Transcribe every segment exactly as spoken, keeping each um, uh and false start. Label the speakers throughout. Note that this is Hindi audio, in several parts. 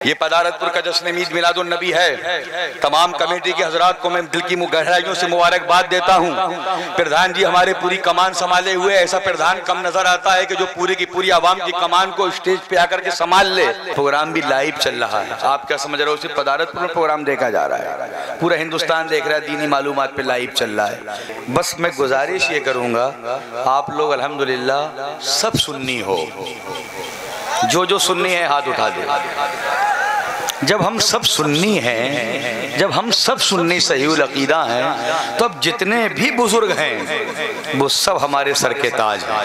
Speaker 1: ये पदारतपुर का जश्न ईद मिलादुन नबी है। तमाम कमेटी के हजरात को मैं दिल की गहराइयों से मुबारकबाद देता हूँ। प्रधान जी हमारे पूरी कमान संभाले हुए, ऐसा प्रधान कम नजर आता है कि जो पूरी की पूरी आवाम की कमान को स्टेज पे आकर के संभाल ले। प्रोग्राम भी लाइव चल रहा है, आप क्या समझ रहे हो? सिर्फ पदारतपुर में प्रोग्राम देखा जा रहा है, पूरा हिंदुस्तान देख रहा है, दीनी मालूमात पे लाइव चल रहा है। बस मैं गुजारिश ये करूँगा, आप लोग अल्हम्दुलिल्लाह सब सुन्नी हो, जो जो सुन्नी है हाथ उठा दे। जब हम सब सुन्नी हैं, जब हम सब सुन्नी सहीउल अकीदा हैं, तो अब जितने भी बुजुर्ग हैं वो सब हमारे सर के ताज हैं।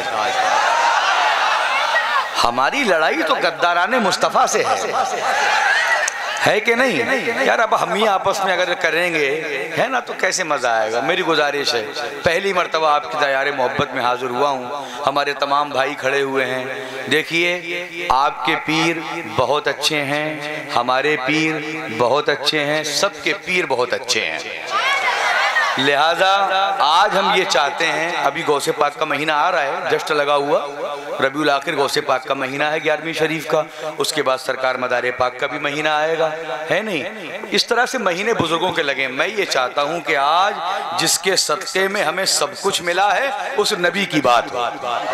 Speaker 1: हमारी लड़ाई तो गद्दाराने मुस्तफ़ा से है, है कि नहीं यार? अब हम ही आपस में अगर करेंगे है ना तो कैसे मजा आएगा। मेरी गुजारिश है, पहली मर्तबा आपकी तैयार मोहब्बत में हाजिर हुआ हूँ, हमारे तमाम भाई खड़े हुए हैं। देखिए आपके पीर बहुत अच्छे हैं, हमारे पीर बहुत अच्छे हैं, सबके पीर बहुत अच्छे हैं। लिहाजा आज हम ये चाहते हैं, अभी गौसे पाक का महीना आ रहा है, जस्ट लगा हुआ रबीउल आखिर गौसे पाक का महीना है ग्यारहवीं शरीफ का, उसके बाद सरकार मदारे पाक का भी महीना आएगा, है नहीं? इस तरह से महीने बुजुर्गों के लगे। मैं ये चाहता हूँ कि आज जिसके सदक़े में हमें सब कुछ मिला है उस नबी की बात हो,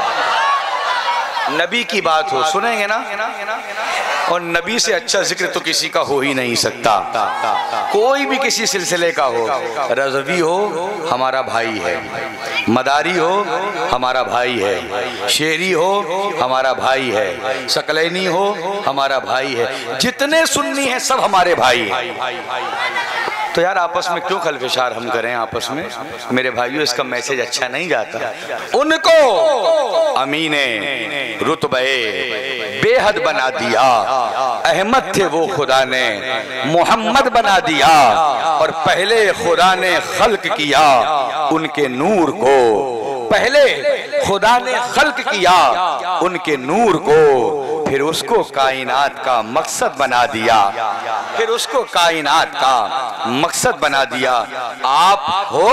Speaker 1: नबी की बात हो, सुनेंगे ना? और नबी से अच्छा जिक्र तो किसी का हो ही नहीं सकता, कोई भी किसी सिलसिले का हो। रज़वी हो हमारा भाई है, मदारी हो हमारा भाई है, शेरी हो हमारा भाई है, सकलैनी हो हमारा भाई है, जितने सुन्नी हैं सब हमारे भाई हैं। तो यार आपस में क्यों खलफिशार हम करें आपस में? मेरे भाइयों इसका मैसेज अच्छा नहीं जाता। उनको अमीने रुतबे बेहद बना दिया, अहमद थे वो खुदा ने मोहम्मद बना दिया, और पहले खुदा ने खल्क किया उनके नूर को, पहले खुदा ने खल्क किया उनके नूर को, फिर उसको कायनात का मकसद बना दिया, फिर उसको कायनात का मकसद बना दिया। आप हो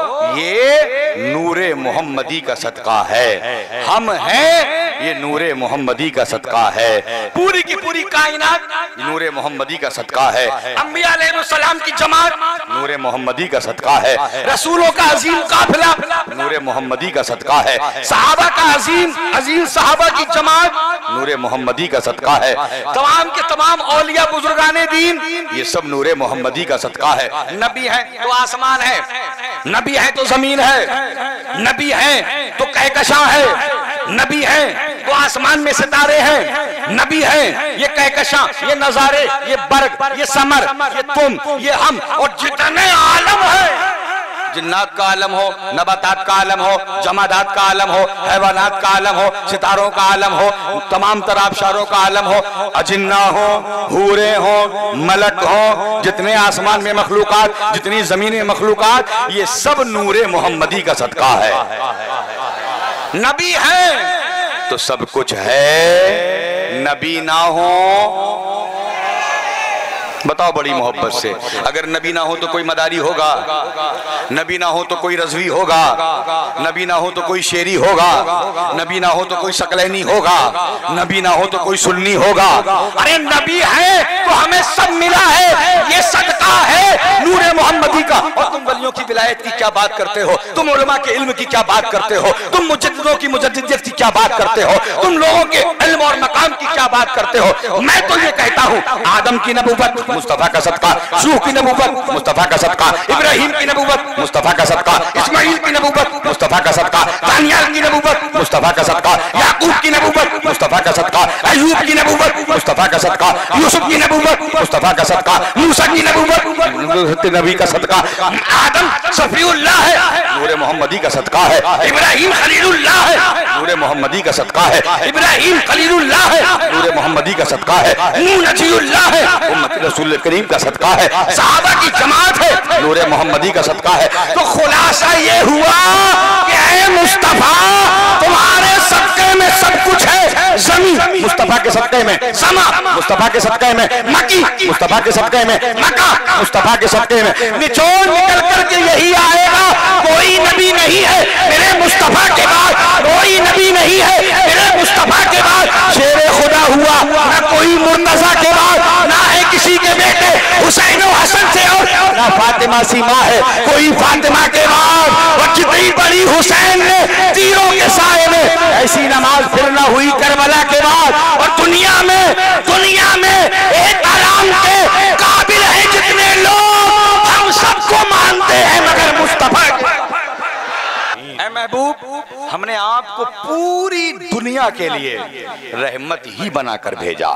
Speaker 1: ये नूरे मोहम्मदी का सदका है, हम हैं ये नूरे मोहम्मदी का सदका है, पूरी की पूरी कायनात नूरे मोहम्मदी का सदका है, अंबिया अलैहिस्सलाम की जमात नूरे मोहम्मदी का सदका है, रसूलों का अजीम काफिला नूरे मोहम्मदी का सदका है, सहाबा का अजीम अजीम सहाबा की जमात नूरे मोहम्मदी का सदका है, तमाम के तमाम औलिया बुजुर्गाने दीन ये सब नूरे मोहम्मदी का सदका है। नबी है तो आसमान है, नबी है तो जमीन है, नबी है तो कहकशां है, नबी है तो आसमान में सितारे हैं, नबी है ये कहकशां, ये नजारे, ये बर्ग, ये समर, ये तुम, ये हम, और जितने आलम है, जिन्नात का आलम हो, नबातात का आलम हो, जमादात का आलम हो, हैवानात का आलम हो, सितारों का आलम हो, तमाम तराबशारों का आलम हो, अजिन्ना हो, हूरे हो, मलक हो, जितने आसमान में मखलूकात, जितनी जमीन में मखलूकात, ये सब नूरे मोहम्मदी का सदका है। नबी है तो सब कुछ है, नबी ना हो बताओ बड़ी मोहब्बत से, अगर नबी ना हो तो कोई मदारी होगा, नबी ना हो तो कोई रज़वी होगा, नबी ना हो तो कोई शेरी होगा, नबी ना हो तो कोई सकलैनी होगा, नबी ना हो तो कोई सुन्नी होगा। अरे नबी है तो हमें सब मिला है, ये सदका है नूरे मोहम्मदी का। और तुम वलियों की विलायत की क्या बात करते हो, तुम उलमा के इल्म की क्या बात करते हो, तुम मुजद्दिदों की मुजद्दिदियत की क्या बात करते हो, तुम लोगों के इल्म और मकाम की क्या बात करते हो। मैं तो ये कहता हूँ आदम की नबूवत मुस्तफा का सदका, नूह की नबूवत मुस्तफा का सदका, इब्राहिम की नबूवत मुस्तफा का सदका, इस्माइल की नबूवत मुस्तफा का सदका, दानियाल की नबूवत मुस्तफा का सदका, याकूब की नबूवत मुस्तफा का सदका, अय्यूब की नबूवत मुस्तफा का सदका, यूसुफ की नबूवत मुस्तफा का सदका, मूसा की नबूवत नबी का सदका, आदम सफीउल्लाह है नूरे मोहम्मदी का सदका है, इब्राहिम खलीलुल्लाह है नूरे मोहम्मदी का सदका है, इब्राहिम खलीलुल्लाह है नूरे मोहम्मदी का सदका है, नूह नजीउल्लाह है उम्मत रसूल करीम का सदका है, सहाबा की जमात है नूरे मोहम्मदी का सदका है। तो खुलासा ये हुआ कि ऐ मुस्तफा तुम्हारे सदके में सब कुछ है, जमीन मुस्तफा के सदके में, समा मुस्तफा के सदके में, मक्की मुस्तफा के सदके में, मक्का मुस्तफा के सदके में, निचोड़ निकल करके यही आएगा कोई नबी नहीं है मेरे मुस्तफा के बाद, कोई नबी नहीं है मेरे मुस्तफा के बाद, शेरे खुदा हुआ ना कोई मुर्तजा के बाद, ना हुसैन और हसन से और ना फातिमा सी माँ है कोई फातिमा के बाद। और कितनी बड़ी हुसैन ने तीरों के साए में ऐसी नमाज फिर ना हुई करबला के बाद। और दुनिया में दुनिया में एक आराम के काबिल है जितने लोग हम सबको मानते हैं मगर मुस्तफा ऐ महबूब हमने आपको पूरी दुनिया के लिए रहमत ही बनाकर भेजा।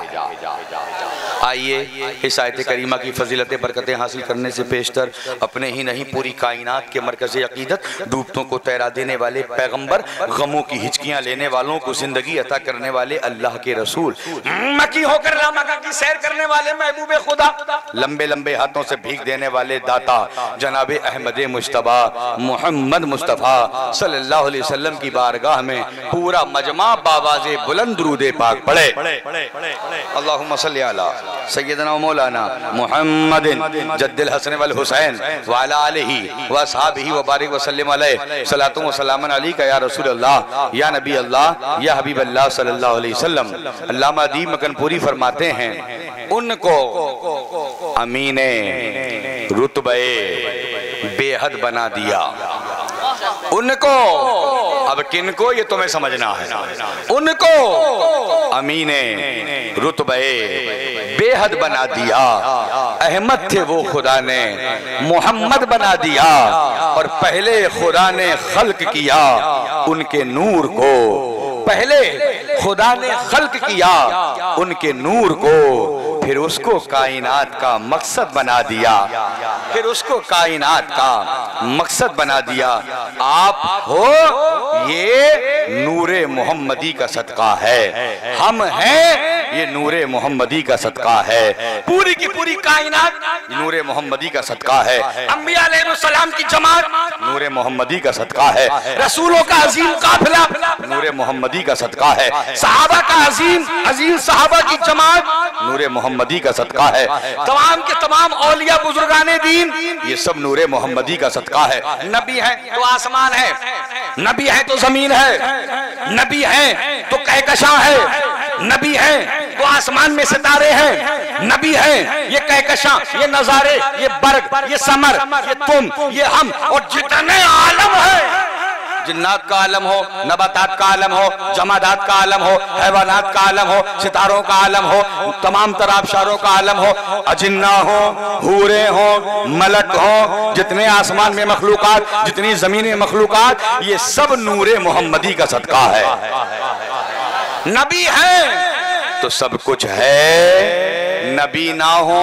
Speaker 1: आइए इस आयत करीमा की फजीलतें बरकतें हासिल करने से पेशतर अपने ही नहीं पूरी कायनात के मरकज़ अकीदत डूबतों को तैरा देने वाले पैगंबर गमों की हिचकियां लेने वालों को जिंदगी अता करने वाले अल्लाह के रसूल मक्की होकर लामका की सैर करने वाले महबूब खुदा लंबे लंबे हाथों से भीख देने वाले दाता जनाब अहमद मुश्तबा मोहम्मद मुस्तफ़ा सल्लल्लाहु अलैहि वसल्लम की बारगाह में पूरा मजमा बावाज़े बुलंद दुरूद पाक पढ़े। अल्लाहुम्मा सल्ली अला सय्यदना मौलाना मुहम्मदिन जद्दिल हसन वल हुसैन व अला आलिही व असहाबिही व बारिक व सल्लिम अलैहि सलातु व सलामन अलैका या रसूल अल्लाह या नबी अल्लाह या हबीब अल्लाह सल्लल्लाहु अलैहि वसल्लम। अल्लामा अदीब मकनपुरी फरमाते हैं उनको अमीने रुतबे बेहद बना दिया। उनको अब किनको ये तुम्हें समझना है। उनको अमीने रुतबे बेहद बना दिया। अहमद थे वो खुदा ने मोहम्मद बना दिया। और पहले खुदा ने खल्क किया उनके नूर को। पहले खुदा ने खल्क किया उनके नूर को फिर उसको कायनात का मकसद बना दिया। फिर उसको कायनात का मकसद बना दिया। आप हो ये नूरे मोहम्मदी का सदका है। हम हैं ये नूरे मोहम्मदी का सदका है। पूरी की पूरी कायनात नूरे मोहम्मदी का सदका है। अंबिया अलैहिस्सलाम की जमात नूरे मोहम्मदी का सदका है। रसूलों का अजीम काफिला नूरे मोहम्मदी का सदका है। सहाबा का अजीम अजीम सहाबा की जमात नूरे मोहम्मदी का सदका है। तमाम के तमाम औलिया बुजुर्गाने दीन ये सब नूरे मोहम्मदी का सदका है। नबी है तो आसमान है, नबी है तो जमीन है, नबी है तो कहकशां है, नबी है तो आसमान में सितारे हैं, नबी है ये कहकशां ये नजारे ये बर्ग ये समर ये तुम ये हम और जितने आलम है। जिन्नात का आलम हो, नबातात का आलम हो, जमादात का आलम हो, हैवानात का आलम हो, सितारों का आलम हो, तमाम तराबशारों का आलम हो, अजिन्ना हो, हूरे हो, मलक हो, जितने आसमान में मखलूकात जितनी जमीन में मखलूकात ये सब नूरे मोहम्मदी का सदका है। नबी है तो सब कुछ है, नबी ना हो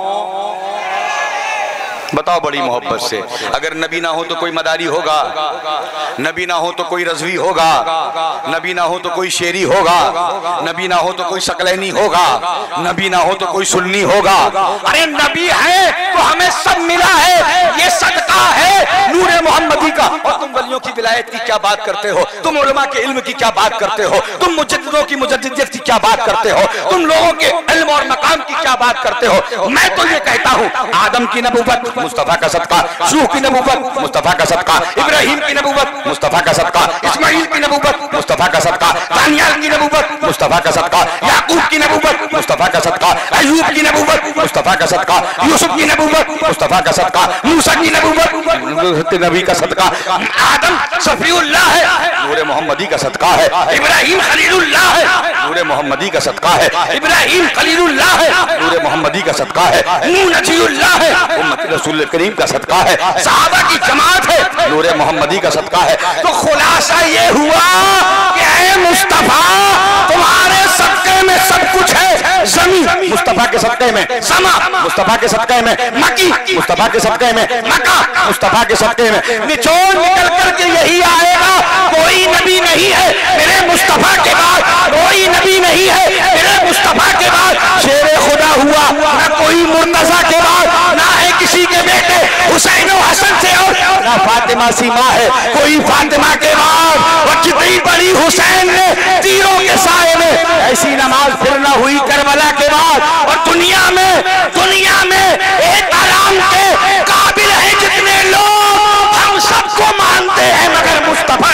Speaker 1: बताओ बड़ी मोहब्बत से। अगर नबी ना हो तो कोई मदारी होगा, नबी ना हो तो कोई रजवी होगा, नबी ना हो तो कोई शेरी होगा, नबी ना हो तो कोई सकलैनी होगा, नबी ना हो तो कोई सुन्नी होगा। अरे नबी है तो हमें सब मिला है। ये सदका है नूरे मोहम्मदी का। और तुम वलियों की विलायत की क्या बात करते हो, तुम उलमा के इल्म की क्या बात करते हो, तुम मुजद्दिदों की मुजद्दिदियत की क्या बात करते हो, तुम लोगों के इल्म और मकाम की क्या बात करते हो। मैं तो ये कहता हूँ आदम की नबूवत मुस्तफा का सदका, नूह की नबूवत मुस्तफा का सदका, इब्राहिम की नबूवत मुस्तफा का सदका, इस्माइल की नबूवत मुस्तफा का सदका, दानियाल की नबूवत मुस्तफा का सदका, याकूब की नबूवत मुस्तफा का सदका, अय्यूब की नबूवत मुस्तफा का सदका, यूसुफ की नबूवत मुस्तफा का सदका, मूसा की नबूवत नबी का सदका, आदम सफीउल्लाह है नूरे मोहम्मदी का सदका है, इब्राहिम खलीलुल्लाह है नूरे मोहम्मदी का सदका है, इब्राहिम खलीलुल्लाह है नूरे मोहम्मदी का सदका है, नूह नजीउल्लाह है उम्मत रसूल करीम का सदका है, सहाबा की जमात है नूरे मोहम्मदी का सदका है। तो खुलासा ये हुआ कि ऐ मुस्तफा तुम्हारे सदके में सब कुछ है। जमीन मुस्तफा के सदके में, समा मुस्तफा के सदके में, मक्की मुस्तफा के सदके में, मक्का मुस्तफा के सदके में। निचोड़ निकल करके यही आएगा कोई नबी नहीं है मेरे मुस्तफा के बाद, कोई नबी नहीं है मेरे मुस्तफा के बाद। शेरे खुदा हुआ ना कोई मुर्तजा के बाद, ना है किसी के बेटे हुसैन और हसन से और ना फातिमा सी माँ है कोई फातिमा के बाद। और कितनी बड़ी हुसैन ने तीरों के साए में ऐसी नमाज फिर ना हुई करबला के बाद। और दुनिया में दुनिया में एक आराम के काबिल है जितने लोग हम सबको मानते हैं मगर मुस्तफा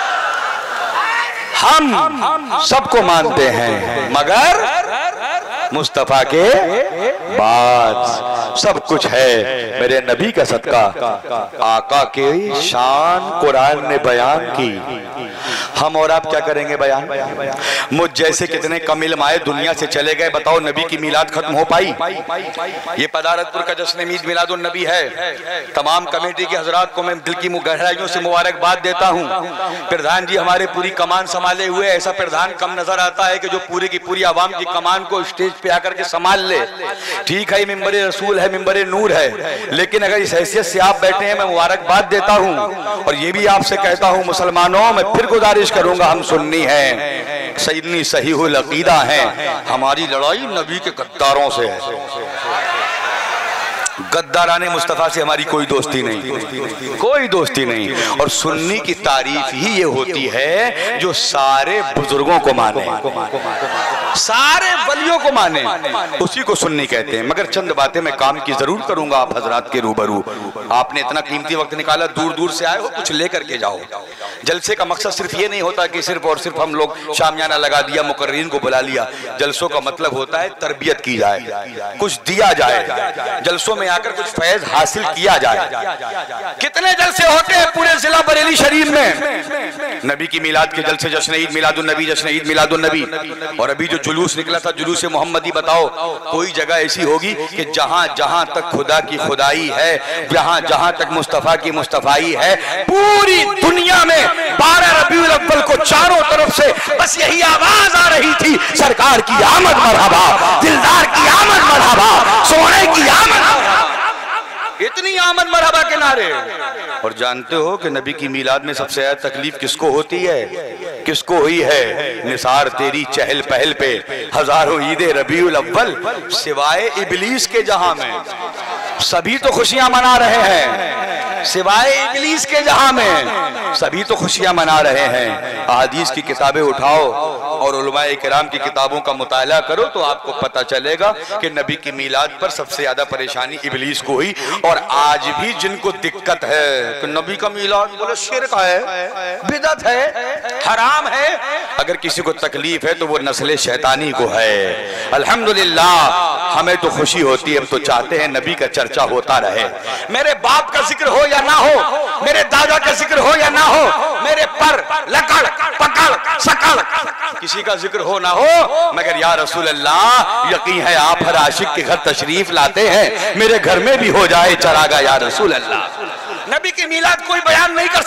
Speaker 1: हम सबको मानते हैं मगर मुस्तफा के बाद सब कुछ है मेरे नबी का सदका। आका के शान कुरान ने बयान की, हम और आप क्या करेंगे बयान? मुझ जैसे कितने कम इल्म आए दुनिया से चले गए, बताओ नबी की मिलाद खत्म हो पाई? ये पदारतपुर का जश्न ईद मिलादुन नबी है। तमाम कमेटी के हजरात को मैं दिल की गहराइयों से मुबारकबाद देता हूँ। प्रधान जी हमारे पूरी कमान संभाले हुए, ऐसा प्रधान कम नजर आता है कि जो पूरी की पूरी आवाम की कमान को स्टेज पे आकर के संभाल ले। ठीक है, मिंबर रसूल है, मिंबर नूर है, लेकिन अगर इस हैसियत से आप बैठे हैं मैं मुबारकबाद देता हूँ। और ये भी आपसे कहता हूँ मुसलमानों, मैं फिर गुजारिश करूंगा, हम सुन्नी हैं, सईदनी सहीहुल अकीदा हैं, हमारी लड़ाई नबी के गद्दारों से है। गद्दाराने मुस्तफा से हमारी कोई दोस्ती नहीं, कोई दोस्ती नहीं। और सुन्नी की तारीफ ही ये होती है जो सारे बुजुर्गों को माने, सारे वलियों को माने, उसी को सुन्नी कहते हैं। मगर चंद बातें मैं काम की जरूर करूंगा आप हजरात के रूबरू। आपने इतना कीमती वक्त निकाला, दूर दूर से आए हो, कुछ लेकर के जाओ। जलसे का मकसद सिर्फ ये नहीं होता कि सिर्फ और सिर्फ हम लोग शामियाना लगा दिया, मुकर्रीन को बुला लिया। जलसों का मतलब होता है तरबियत की जाए, कुछ दिया जाए, जलसों में आकर कुछ फैज हासिल किया जाए। कितने जलसे होते हैं पूरे जिला बरेली शरीफ में? नबी की मिलाद के जलसे, जश्न ईद मिलादुन नबी, जश्न ईद मिलादुन नबी। और अभी जो जुलूस निकला था, जुलूस मोहम्मदी, बताओ कोई जगह ऐसी होगी कि जहां जहां तक खुदा की खुदाई है, जहां जहां तक मुस्तफा की मुस्तफाई है, पूरी दुनिया में बारह रबीउल अव्वल को चारों तरफ से बस यही आवाज आ रही थी, सरकार की आमद मरहबा, दिलदार की आमद मरहबा, सोने की आमद, इतनी आमद मरहबा के नारे। और जानते हो कि नबी की मिलाद में सबसे ज्यादा तकलीफ किसको होती है? किसको हुई है? निसार तेरी चहल पहल पे हजारों ईदे रबीउल अव्वल, सिवाय इबलीस के जहां में सभी तो खुशियां मना रहे हैं, सिवाय इबलीस के जहां में सभी तो खुशियां मना रहे हैं। अहादीस की किताबें उठाओ और उलमाए किराम की किताबों का मुताला करो तो आपको पता चलेगा कि नबी की मिलाद पर सबसे ज्यादा परेशानी इबलीस को हुई। और आज भी जिनको दिक्कत है कि नबी का मिलाद बोलो शिरक है, बिदअत है, हराम है, अगर किसी को तकलीफ है तो वो नस्ल शैतानी को है। अल्हम्दुलिल्लाह हमें तो खुशी होती है, हम तो चाहते हैं नबी का चर्चा होता रहे। मेरे बाप का जिक्र हो या ना हो, मेरे दादा का जिक्र हो या ना हो, मेरे पर लकड़ पकड़ सकड़ किसी का जिक्र हो ना हो, मगर या रसूल अल्लाह यकीन है आप हर आशिक के घर तशरीफ लाते हैं, मेरे घर में भी हो जाए चरागा या रसूल अल्लाह। नबी की मिलाद कोई बयान नहीं कर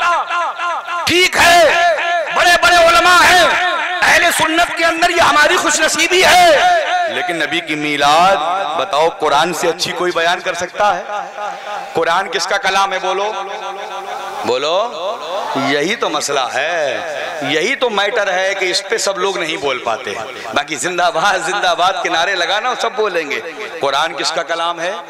Speaker 1: सकता। ठीक है, बड़े बड़े उलमा हैं, अहले सुन्नत के अंदर ये हमारी खुशनसीबी है, लेकिन नबी की मिलाद बताओ कुरान से अच्छी कोई बयान कर सकता है? कुरान किसका कलाम है? बोलो बोलो, यही तो मसला है, यही तो मैटर है कि इस पे सब लोग नहीं बोल पाते। बाकी जिंदाबाद जिंदाबाद के नारे लगाना सब बोलेंगे। कुरान किसका कलाम है?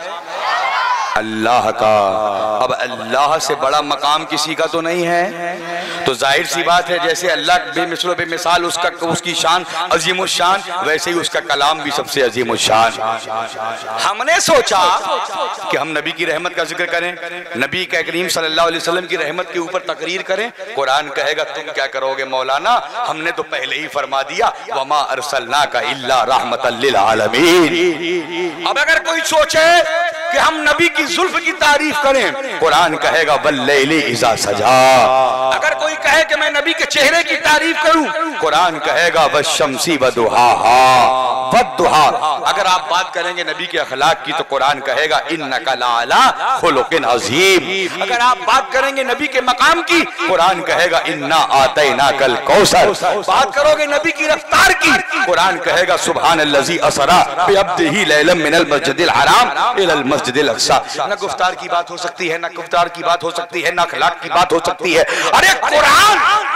Speaker 1: अल्लाह का। अब अल्लाह से बड़ा मकाम किसी का तो नहीं है, तो जाहिर सी बात है जैसे अल्लाह बेमिसलो बेमिसाल उसका उसकी शान अजीम शान, वैसे ही उसका कलाम भी सबसे अजीम शान। हमने सोचा कि हम नबी की रहमत का जिक्र करें, नबी के करीम सल्लल्लाहु अलैहि वसल्लम की रहमत के ऊपर तकरीर करें। कुरान कहेगा तुम क्या करोगे मौलाना, हमने तो पहले ही फरमा दिया वमा अरसलनाका इल्ला रहमतल लिल आलमीन। अब अगर कोई सोचे कि हम नबी की जुल्फ की तारीफ करें, कुरान कहेगा वल्लैलि इज़ा सजा। अगर कोई कहे कि मैं नबी के चेहरे की तारीफ करूं, कुरान कहेगा वश्शम्सी वदुहाहा वद्दुहा। अगर आप बात करेंगे नबी के अखलाक की तो कुरान कहेगा इन्नका लअला खुलुकिन अज़ीम। अगर आप बात करेंगे नबी के मकाम की, कुरान कहेगा इन्ना आतैनाकल कौसर। बात करोगे नबी की रफ्तार की, कुरान कहेगा सुब्हानल्लज़ी असरा बिअब्दिही लैलन मिनल मस्जिदिल हराम इलल मस्जिदिल अक़सा। न गुफ्तार की बात हो सकती है, न गुफ्तार की बात हो सकती है, न अखलाक की बात हो सकती है। अरे कुरान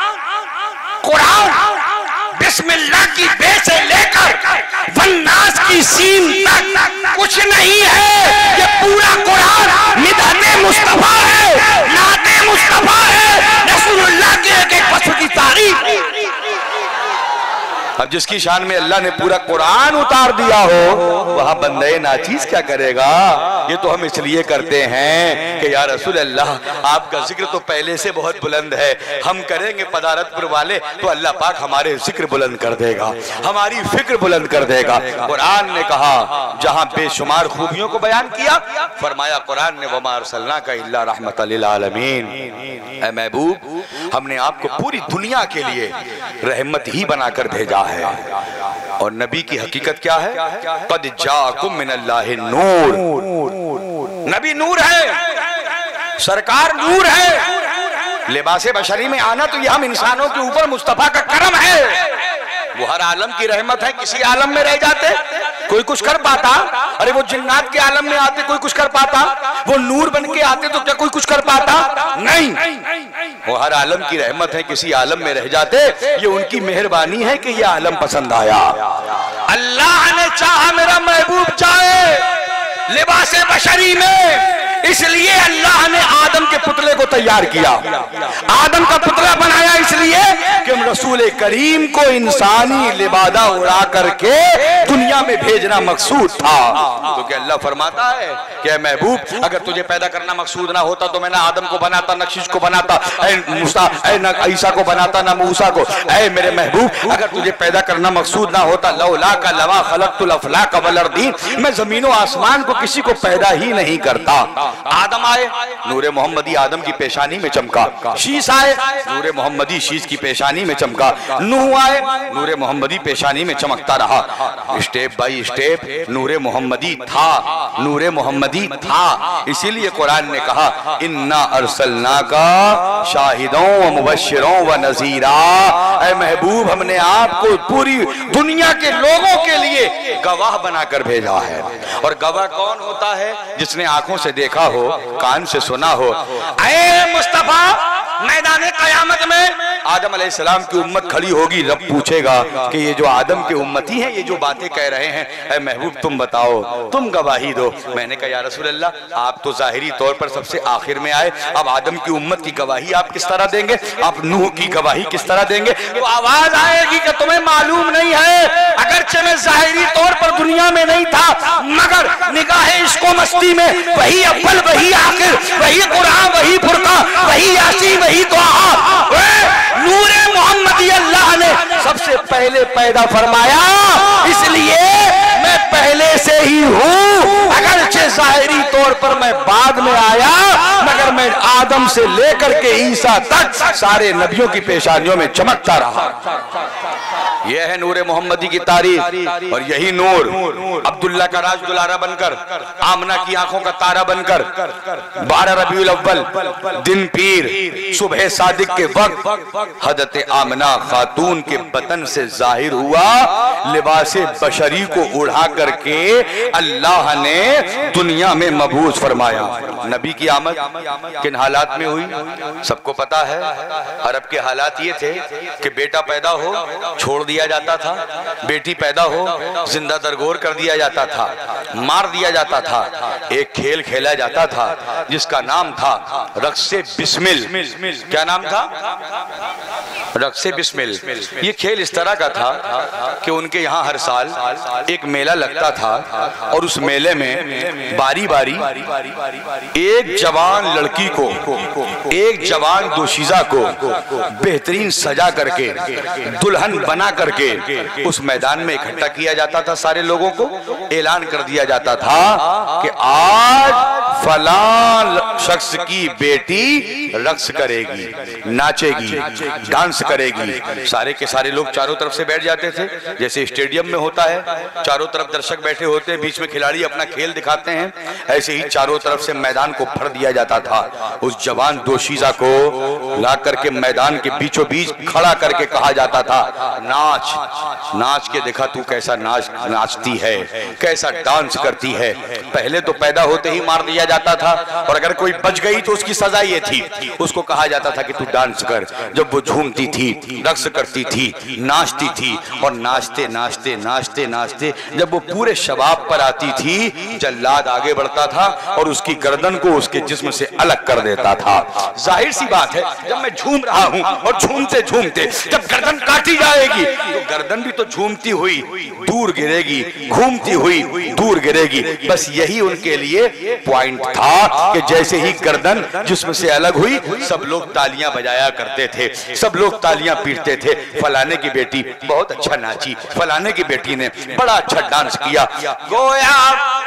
Speaker 1: कुरान बिस्मिल्लाह की बे से लेकर वन्नास की सीन तक कुछ नहीं है। ये पूरा कुरान मिदहते मुस्तफा है, नाते मुस्तफा है, रसूलुल्लाह के एक एक वस्फ की तारीफ। अब जिसकी शान में अल्लाह ने पूरा कुरान उतार दिया हो वहां बंदे नाचीज क्या करेगा? ये तो हम इसलिए करते हैं कि या रसूल अल्लाह आपका जिक्र तो पहले से बहुत बुलंद है, हम करेंगे पदारतपुर वाले तो अल्लाह पाक हमारे जिक्र बुलंद कर देगा, हमारी फिक्र बुलंद कर देगा। कुरान ने कहा जहां बेशुमार खूबियों को बयान किया, फरमाया कुरान ने वमा अरसलनाका इल्ला रहमतल लिल आलमीन, ऐ महबूब हमने आपको पूरी दुनिया के लिए रहमत ही बनाकर भेजा है। और नबी की हकीकत क्या है? कद जाकुम मिनल्लाहि नूर, नबी नूर है, सरकार नूर है। लिबासे बशरी में आना तो ये हम इंसानों के ऊपर मुस्तफा का करम है। वो हर आलम की रहमत है, किसी आलम में रह जाते कोई कुछ कर पाता? अरे वो जिन्नात के आलम में आते कोई कुछ कर पाता? वो नूर बन के आते तो क्या कोई कुछ कर पाता? नहीं, वो हर आलम की रहमत है, किसी आलम में रह जाते। ये उनकी मेहरबानी है कि ये आलम पसंद आया। अल्लाह ने चाहा मेरा महबूब चाहे लिबासे बशरी में, इसलिए अल्लाह ने आदम के पुतले को तैयार किया, आदम का पुतला बनाया इसलिए कि रसूल करीम को इंसानी लिबादा उड़ा करके दुनिया में भेजना मकसूद था। तो क्या अल्लाह फरमाता है कि महबूब अगर तुझे पैदा करना मकसूद ना होता तो मैं ना आदम को बनाता, न शीश को बनाता, न ईसा को बनाता, न मूसा को। ऐ मेरे महबूब अगर तुझे पैदा करना मकसूद ना होता, लौला का लवा खलक़तुल अफ़लाक वल अर्दीन, मैं जमीन और आसमान को किसी को पैदा ही नहीं करता। आदम आए, नूरे मोहम्मदी आदम की पेशानी में चमका। शीश आए, नूरे मोहम्मदी शीश की पेशानी में चमका। नूह आए, नूरे मोहम्मदी पेशानी में चमकता रहा। स्टेप बाय स्टेप नूरे मोहम्मदी था, नूरे मोहम्मदी था। इसीलिए कुरान ने कहा इन्ना अरसलनाका शाहिदों व मुबश्शिरों व नज़ीरा, ऐ महबूब हमने आपको पूरी दुनिया के लोगों के लिए गवाह बनाकर भेजा है। और गवाह कौन होता है? जिसने आंखों से देखा हो, कान से सुना हो। ऐ मुस्तफा मैदान कयामत में आदम अलैहिस्सलाम की उम्मत खड़ी होगी, रब पूछेगा कि ये जो आदम के उम्मती हैं, ये जो बातें कह रहे हैं, ऐ महबूब तुम बताओ, तुम गवाही दो। मैंने कहा या रसूल अल्लाह आप तो जाहिरी तौर पर सबसे आखिर में आए, अब आदम की उम्मत की गवाही आप किस तरह देंगे? आप नूह की गवाही किस तरह देंगे? तो आवाज आएगी कि तुम्हें मालूम नहीं है, अगरचे मैं जाहिरी तौर पर दुनिया में नहीं था, मगर निगाहे इसको मस्ती में वही अव्वल, वही आखिर, वही कुरान, वही फुरकान, वही यासीन, वही दुआ, नूरे मोहम्मदी अल्लाह ने सबसे पहले पैदा फरमाया, इसलिए मैं पहले से ही हूँ। अगरचे जाहिरी तौर पर मैं बाद में आया, मगर मैं आदम से लेकर के ईसा तक सारे नबियों की पेशानियों में चमकता रहा। यह है नूरे मोहम्मदी की तारीफ। और यही नूर अब्दुल्ला का राज दुलारा बनकर, आमना की आंखों का तारा बनकर, बारह रबीउल अव्वल दिन पीर सुबह सादिक के वक्त हजरत आमना खातून के बतन से जाहिर हुआ, लिबासे बशरी को उड़ा करके अल्लाह ने दुनिया में मबूस फरमाया। नबी की आमद किन हालात में हुई सबको पता है। अरब के हालात ये थे कि बेटा पैदा हो छोड़ दिया जाता था, बेटी पैदा हो जिंदा दरगोर कर दिया जाता था, मार दिया जाता था। एक खेल खेला जाता था जिसका नाम था रक्से बिस्मिल। क्या नाम था? रक्से बिस्मिल। ये खेल इस तरह का था कि उनके यहाँ हर साल एक मेला लगता था और उस मेले में बारी बारी एक जवान लड़की को, एक जवान दोशीजा को बेहतरीन सजा करके, दुल्हन बना करके उस मैदान में इकट्ठा किया जाता था। सारे लोगों को ऐलान कर दिया जाता था कि आज फलां शख्स की बेटी रक्स करेगी, नाचेगी, डांस करेगी। सारे के सारे लोग चारों तरफ से बैठ जाते थे, जैसे स्टेडियम में होता है, चारों तरफ दर्शक बैठे होते हैं, बीच में खिलाड़ी अपना खेल दिखाते हैं, ऐसे ही चारों तरफ से मैदान को भर दिया जाता था। उस जवान दोशीजा को ला करके मैदान के बीचों बीच खड़ा करके कहा जाता था नाच, नाच के देखा तू कैसा नाच नाचती है, कैसा डांस करती है। पहले तो पैदा होते ही मार दिया दिया जाता था, और अगर कोई बच गई तो उसकी सजा ये थी, उसको कहा जाता था कि तू डांस कर। जब वो झूमती थी, रक्स करती थी, नाचती थी, और नाचते नाचते नाचते नाचते जब वो पूरे शबाब पर आती थी, जल्लाद आगे बढ़ता था और उसकी गर्दन को उसके जिस्म से अलग कर देता था। जाहिर सी बात है, जब मैं झूम रहा हूं और झूमते झूमते जब गर्दन काटी जाएगी तो गर्दन भी तो झूमती हुई दूर गिरेगी, घूमती हुई दूर गिरेगी। बस यही उनके लिए पॉइंट था कि जैसे ही गर्दन जिस्म से अलग हुई, सब लोग तालियां बजाया करते थे, सब लोग तालियां पीटते थे। फलाने की बेटी बहुत अच्छा नाची, फलाने की बेटी ने बड़ा अच्छा डांस किया। गोया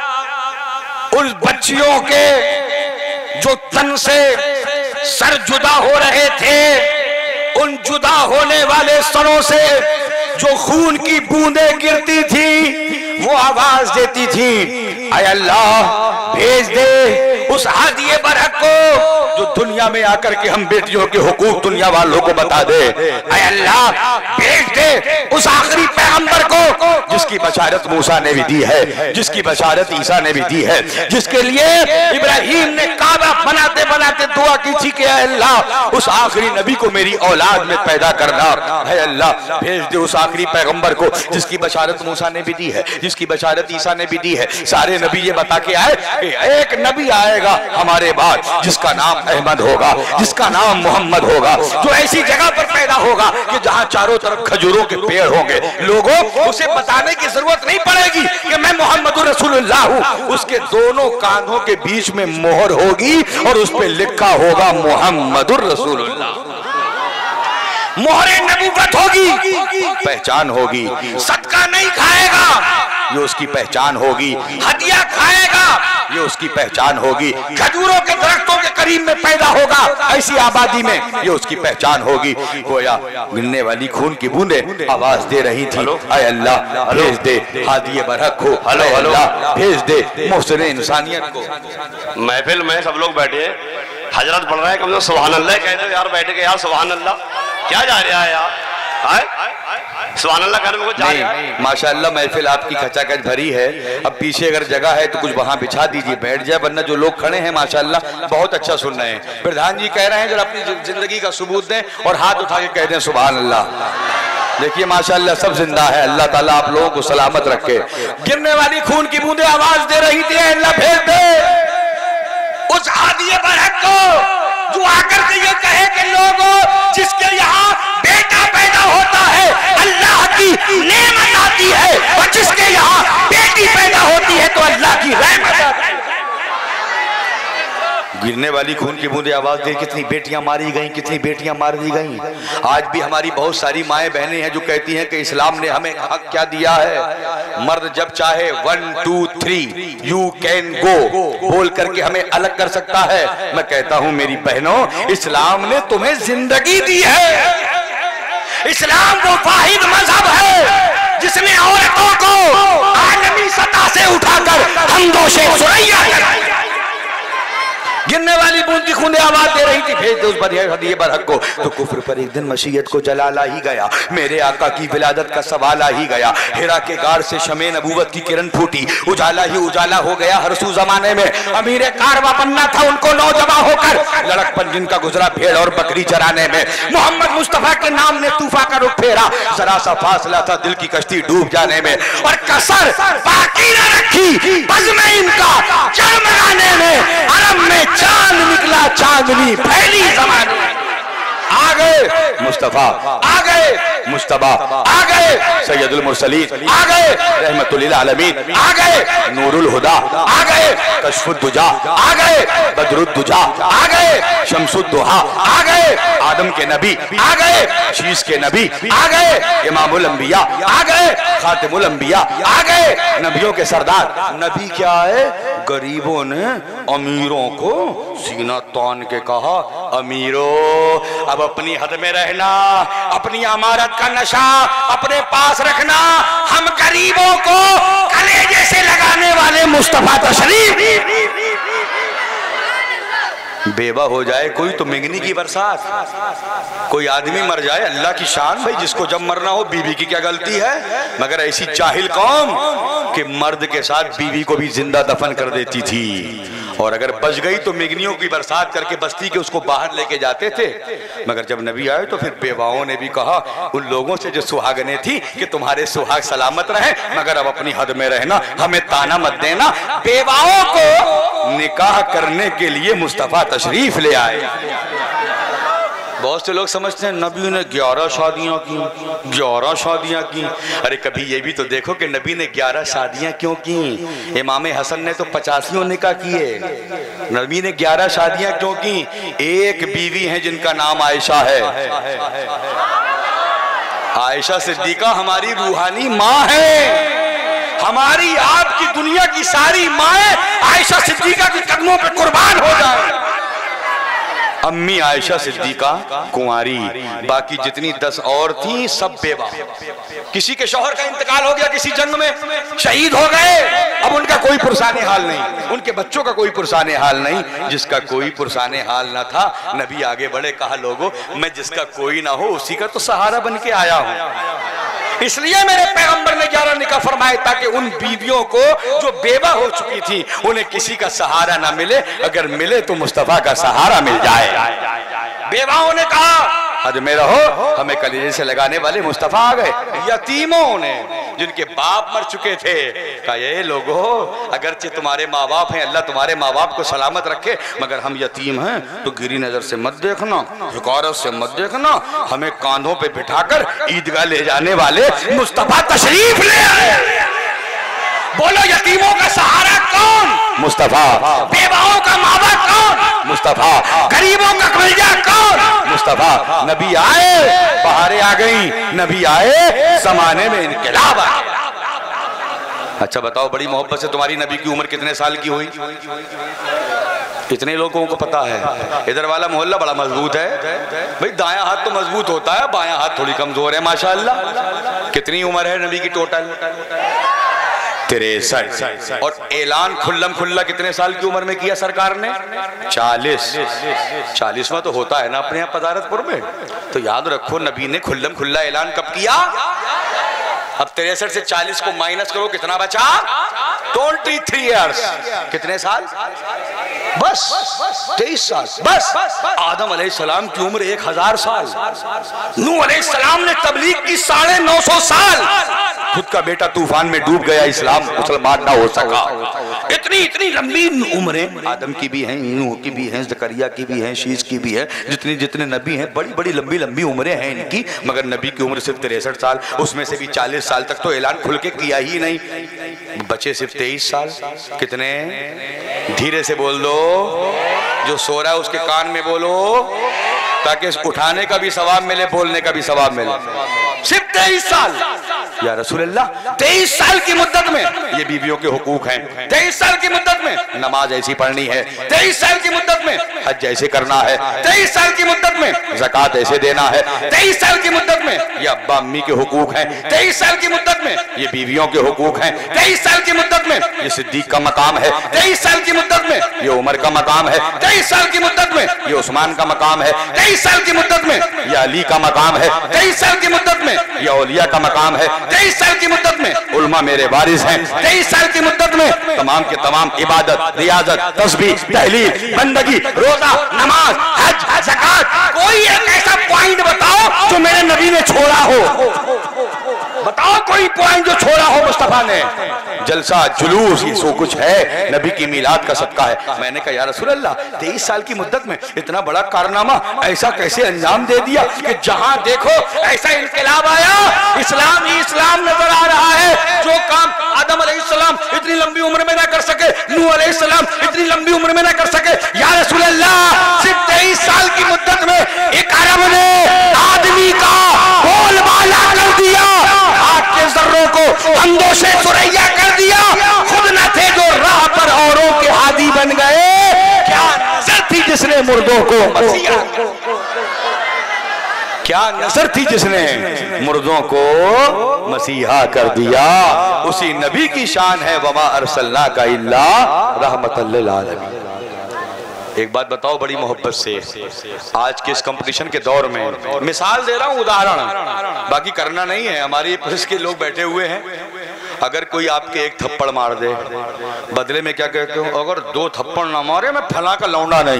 Speaker 1: उन बच्चियों के जो तन से सर जुदा हो रहे थे, उन जुदा होने वाले सरों से जो खून की बूंदें गिरती थी, वो आवाज देती थी, ऐ अल्लाह भेज दे उस हादिए बरहक को जो दुनिया में आकर के हम बेटियों के हुकूक दुनिया वालों को बता दे। ऐ अल्लाह भेज दे उस आखिरी पैगंबर को जिसकी बशारत मूसा ने भी दी है, जिसकी बशारत ईसा ने भी दी है, जिसके लिए इब्राहिम ने काबा बनाते बनाते दुआ की थी कि अल्लाह उस आखिरी नबी को मेरी औलाद में पैदा करना। है अल्लाह भेज दे उस आखिरी पैगंबर को जिसकी बशारत मूसा ने भी दी है, जिसकी बशारत ईसा ने भी दी है। सारे नबी ये बता के आए कि एक नबी आएगा हमारे बाद जिसका नाम अहमद होगा, जिसका नाम मोहम्मद होगा, जो ऐसी जगह पर पैदा होगा कि जहां चारों तरफ खजूरों के पेड़ होंगे। लोगों उसे बताने की जरूरत नहीं पड़ेगी कि मैं मोहम्मद रसूलुल्लाह हूं। उसके दोनों कांधों के बीच में मोहर होगी और उस पर लिखा होगा मोहम्मद रसूलुल्लाह। मोहरे नबूवत होगी, पहचान होगी। सदका नहीं खाएगा, ये उसकी पहचान होगी। हदिया खाएगा, ये उसकी पहचान होगी। खजूरों के दरख्तों के करीब में पैदा होगा, ऐसी आबादी में, ये उसकी पहचान होगी। गोया गिरने वाली खून की बूंदें आवाज दे रही थी, ऐ अल्लाह भेज दे हादिए बरहक को, हेलो हेलो भेज दे मोहसिन इंसानियत को।
Speaker 2: महफिल में सब लोग बैठे, हजरत पढ़ रहे हैं, कम से कम सुभान अल्लाह कह दो यार बैठ के यार, सुभान अल्लाह क्या जा रहा है यार, सुभान अल्लाह कहने में कुछ जा रहा है।
Speaker 1: माशाअल्लाह महफिल आपकी खचाखच भरी है। अब पीछे अगर जगह है तो कुछ वहां बिछा दीजिए, बैठ जाए, वरना जो लोग खड़े हैं माशाअल्लाह बहुत अच्छा सुन रहे हैं। प्रधान जी कह रहे हैं जरा अपनी जिंदगी का सबूत दें और हाथ उठा के कह दें सुभान अल्लाह। देखिए माशाअल्लाह सब जिंदा है। अल्लाह ताला आप लोगों को सलामत रखे। गिरने वाली खून की बूंदें आवाज दे रही थी, अल्लाह भेज दे उस हादिए बरहक को जो आकर के ये कहे कि लोगों जिसके यहाँ बेटा पैदा होता है अल्लाह की नेमत आती है, और जिसके यहाँ बेटी पैदा होती है तो अल्लाह की रहमत आती है। गिरने वाली खून की बूंदें आवाज दे, कितनी बेटियां मारी गईं, कितनी बेटियां मार दी गईं। आज भी हमारी बहुत सारी माएं बहनें हैं जो कहती हैं कि इस्लाम ने हमें हक क्या दिया है, मर्द जब चाहे one two three you can go बोल करके हमें अलग कर सकता है। मैं कहता हूं मेरी बहनों, इस्लाम ने तुम्हें जिंदगी दी है। इस्लाम वो वाहिद मजहब है जिसने औरतों को आलमी सतह से उठाकर हमदोशे सुरैया कराई। गिरने वाली बूंद की खून आवाज दे रही थी, भेज दे उस हदिए बरहक को। तो कुफ्र पर एक दिन मशीयत को जलाला ही गया, मेरे आका की विलादत का सवाल आ ही गया। हिरा के गार से शमे नबूवत की किरण फूटी, उजाला ही उजाला हो गया हर सू जमाने में। अमीर कारवा बनना था उनको नौजवान होकर, लड़कपन जिनका गुजरा भेड़ और बकरी चराने में। मोहम्मद मुस्तफा के नाम ने तूफा का रुख फेरा, जरा सा फासला था दिल की कश्ती डूब जाने में। और कसर बाकी न रखी बज़ में इनका जगमगाने में, अरब में चांद निकला, चांदनी फैली जमाने। आ गए मुस्तफा, आ गए मुस्तबा, आ गए सैयदुल मुरसलीन, आ गए रहमतुल आलमीन, आ गए नूरुल हुदा, आ गए कशफुद दुजा, आ गए बदरुद दुजा, आ गए शमसुद दुहा, आ गए आदम के नबी, आ गए शीश के नबी, आ गए इमामुल अंबिया, आ गए खातिमुल अंबिया, आ गए नबियों के सरदार। नबी क्या है? गरीबों ने अमीरों को सीना तान के कहा, अमीरों अब अपनी हद में रहना, अपनी अमारत का नशा अपने पास रखना। हम गरीबों को कलेजे से लगाने वाले मुस्तफा तशरीफ। बेवा हो जाए कोई तो मिंगनी की बरसात, कोई आदमी मर जाए अल्लाह की शान, भाई जिसको जब मरना हो बीवी की क्या गलती है। मगर ऐसी जाहिल कौम कि मर्द के साथ बीवी को भी जिंदा दफन कर देती थी। और अगर बच गई तो मिगनियों की बरसात करके बस्ती के उसको बाहर लेके जाते थे। मगर जब नबी आए तो फिर बेवाओं ने भी कहा उन लोगों से जो सुहागने थी कि तुम्हारे सुहाग सलामत रहे, मगर अब अपनी हद में रहना, हमें ताना मत देना। बेवाओं को निकाह करने के लिए मुस्तफा तशरीफ ले आए। बहुत से लोग समझते हैं नबी ने ग्यारह शादियां की, ग्यारह शादियां की। अरे कभी ये भी तो देखो कि नबी ने ग्यारह शादियां क्यों की? इमाम हसन ने तो पचासियों निकाह किए, नबी ने ग्यारह शादियां क्यों की? एक बीवी है जिनका नाम आयशा है। आयशा सिद्दीका हमारी रूहानी माँ है, हमारी आपकी दुनिया की सारी माएँ आयशा सिद्दीका के कदमों पे कुर्बान हो जाए। अम्मी आयशा सिद्दीका कुंवारी, बाकी जितनी दस और थी सब बेवा। किसी के शौहर का इंतकाल हो गया, किसी जंग में शहीद हो गए, अब उनका कोई पुरसाने हाल नहीं, उनके बच्चों का कोई पुरसाने हाल नहीं। जिसका कोई पुरसाने हाल ना था, नबी आगे बढ़े, कहा लोगों मैं जिसका कोई ना हो उसी का तो सहारा बन के आया हूं। इसलिए मेरे पैगंबर ने ग्यारह निकाह फरमाए ताकि उन बीवियों को जो बेवा हो चुकी थी उन्हें किसी का सहारा ना मिले, अगर मिले तो मुस्तफा का सहारा मिल जाए। बेवाओं ने कहा हद में रहो, हमें कलीजे से लगाने वाले मुस्तफा आ गए। यतीमों ने जिनके बाप मर चुके थे कहा ये लोगों अगरचे तुम्हारे माँ बाप हैं, अल्लाह तुम्हारे माँ बाप को सलामत रखे, मगर हम यतीम हैं तो गिरी नजर से मत देखना, हिकारत से मत देखना। हमें कांधों पे बिठाकर ईदगाह ले जाने वाले मुस्तफा तशरीफ ले आए। बोलो यतीमों का सहारा कौन? मुस्तफा। बेवाओं का माँ बाप कौन? मुस्तफा। गरीबों का कलेजा कौन? मुस्तफा। नबी आए, बहारें आ गई, नबी आए, जमाने में इनकलाब आया। अच्छा बताओ, बड़ी मोहब्बत से तुम्हारी नबी की उम्र कितने साल की हुई? कितने लोगों को पता है? इधर वाला मोहल्ला बड़ा मजबूत है भाई, दायां हाथ तो मजबूत होता है, बायां हाथ थोड़ी कमजोर है माशाअल्लाह। कितनी उम्र है नबी की टोटल? तिरसठ। और ऐलान खुल्लम खुल्ला कितने साल की उम्र में किया सरकार ने? चालीस। चालीसवां तो होता है ना अपने यहाँ पदारतपुर में, तो याद रखो नबी ने खुल्लम खुल्ला ऐलान कब किया? अब तिरसठ से चालीस को माइनस करो, कितना बचा? Twenty three years. कितने साल? बस तेईस साल। बस आदम अलैहिस्सलाम की उम्र एक हजार साल, नूह अलैहिस्सलाम ने तबलीग की साढ़े नौ सौ साल, खुद का बेटा तूफान में डूब गया, इस्लाम मुसलमान ना हो सका। इतनी इतनी लंबी उम्रें आदम की भी हैं, नूह की भी हैं, जकरिया की भी हैं, शीश की भी है, जितनी जितने नबी हैं बड़ी बड़ी लंबी लंबी उम्रें हैं इनकी, मगर नबी की उम्र सिर्फ तिरसठ साल, उसमें से भी चालीस साल तक तो ऐलान खुल के किया ही नहीं, बचे सिर्फ तेईस साल। कितने? धीरे से बोल दो, जो सो रहा है उसके कान में बोलो ताकि उठाने का भी सवाब मिले, बोलने का भी सवाब मिले। सिर्फ तेईस साल या रसूल अल्लाह, तेईस साल की मुद्दत में ये बीवियों के हुकूक हैं, तेईस साल की मुद्दत में नमाज ऐसी पढ़नी है, तेईस साल की मुद्दत में हज ऐसे करना है, तेईस साल की मुद्दत में ज़कात ऐसे देना है, तेईस साल की मुद्दत में ये अब्बा अम्मी के हुकूक हैं, तेईस साल की मुद्दत में ये बीवियों के हुकूक हैं, तेईस साल की मुद्दत में ये सिद्दीक का मकाम है, तेईस साल की मुद्दत में ये उमर का मकाम है, तेईस साल की मुद्दत में ये उस्मान का मकाम है, तेईस साल की मुद्दत में ये अली का मकाम है, तेईस साल की मुद्दत में ये औलिया का मकाम है, तेईस साल की मुद्दत में उल्मा मेरे वारिस हैं, तेईस साल की मुद्दत में तमाम के तमाम इबादत, रियाजत, तस्बीह, तहलील, बंदगी, रोजा, नमाज, हज, ज़कात, कोई एक ऐसा पॉइंट बताओ जो मेरे नबी ने छोड़ा हो। बताओ कोई पॉइंट जो छोड़ा हो मुस्तफा ने। जलसा जुलूस ये सो कुछ है, नबी की मीलाद का सदका है। मैंने कहा या रसूल अल्लाह, तेईस साल की मुद्दत में इतना बड़ा कारनामा ऐसा कैसे अंजाम दे दिया कि जहां देखो ऐसा इनकलाब आया, इस्लाम ही इस्लाम नजर आ रहा है। जो काम आदम अलैहिस्सलाम इतनी लंबी उम्र में ना कर सके, नूह अलैहिस्सलाम इतनी लंबी उम्र में ना कर सके, या रसूल अल्लाह सिर्फ तेईस साल की मुद्दत में एक अरब ने आदमी का बोलबाला कर दिया, आग के जर्रों को अंदोशे सुरैया कर दिया, खुद न थे जो राह पर औरों के हादी बन गए। क्या नजर थी जिसने मुर्दों को मसीहा, क्या नजर थी जिसने मुर्दों को मसीहा कर दिया। उसी नबी की शान है वमा अरसलना का इल्ला रहमतल लिल आलमीन। एक बात बताओ बड़ी मोहब्बत से, आज के इस कंपटीशन के दौर में मिसाल दे रहा हूं, उदाहरण, बाकी करना नहीं है, हमारी प्रेस के लोग बैठे हुए हैं अगर कोई आपके एक थप्पड़ मार दे, बदले में क्या कहते हो? अगर दो थप्पड़ ना मारे मैं फला का लौंडा नहीं।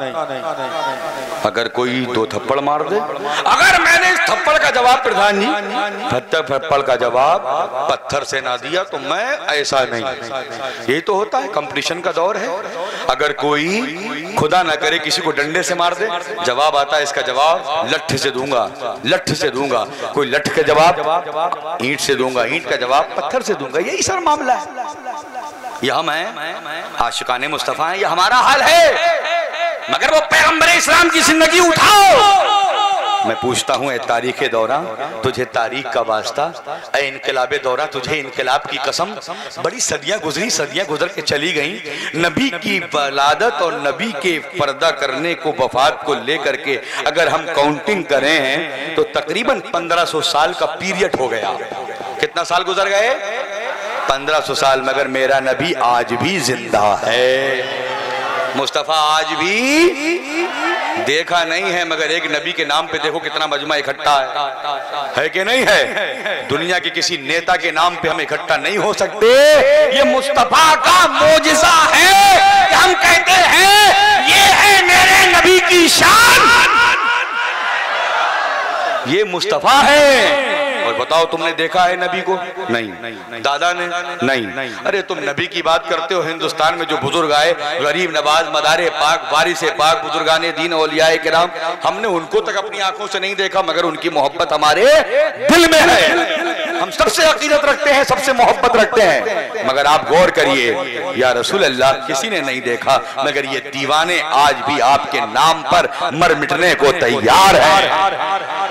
Speaker 1: अगर कोई दो थप्पड़ मार दे, अगर मैंने इस थप्पड़ का जवाब प्रधान जी थप्पड़ का जवाब पत्थर से ना दिया तो मैं ऐसा नहीं। यही तो होता है, कंपटीशन का दौर है। अगर कोई खुदा ना करे किसी को डंडे से मार दे, जवाब आता है इसका जवाब लठ से दूंगा, लठ से दूंगा। कोई लठ का जवाब ईंट से दूंगा, ईंट का जवाब पत्थर से दूंगा। यही सर मामला है। यह मैं आशिकाने मुस्तफा है, यह हमारा हाल है। मगर वो पैगंबर इस्लाम की जिंदगी उठाओ। मैं पूछता हूँ, ए तारीख दौरा तुझे तारीख का वास्ता, ए इनकलाबे दौरा तुझे इनकलाब की कसम। बड़ी सदियां गुजरी, सदियां गुजर के चली गईं। नबी की वलादत और नबी के पर्दा करने को, वफात को लेकर के अगर हम काउंटिंग करें हैं तो तकरीबन पंद्रह सौ साल का पीरियड हो गया। कितना साल गुजर गए? पंद्रह सौ साल। मगर मेरा नबी आज भी जिंदा है। मुस्तफा आज भी देखा नहीं है, मगर एक नबी के नाम पे देखो कितना मजमा इकट्ठा है, है कि नहीं है? दुनिया के किसी नेता के नाम पे हम इकट्ठा नहीं हो सकते। ये मुस्तफा का मोजिज़ा है कि हम कहते हैं ये है मेरे नबी की शान, ये मुस्तफा है। और बताओ, तुमने देखा है नबी को? नहीं। दादा ने? नहीं। अरे तुम नबी की बात करते हो। हिंदुस्तान में जो बुजुर्ग आए, गरीब नवाज, मदारे पाक, वारिसे पाक, बुजुर्गाने दीन, औलियाए किराम, हमने उनको तक अपनी आंखों से नहीं देखा, मगर उनकी मोहब्बत हमारे दिल में है। हम सबसे अकीदत रखते हैं, सबसे मोहब्बत रखते हैं। मगर आप गौर करिए, या रसूल अल्लाह किसी ने नहीं देखा, मगर ये दीवाने आज भी आपके नाम पर मर मिटने को तैयार है।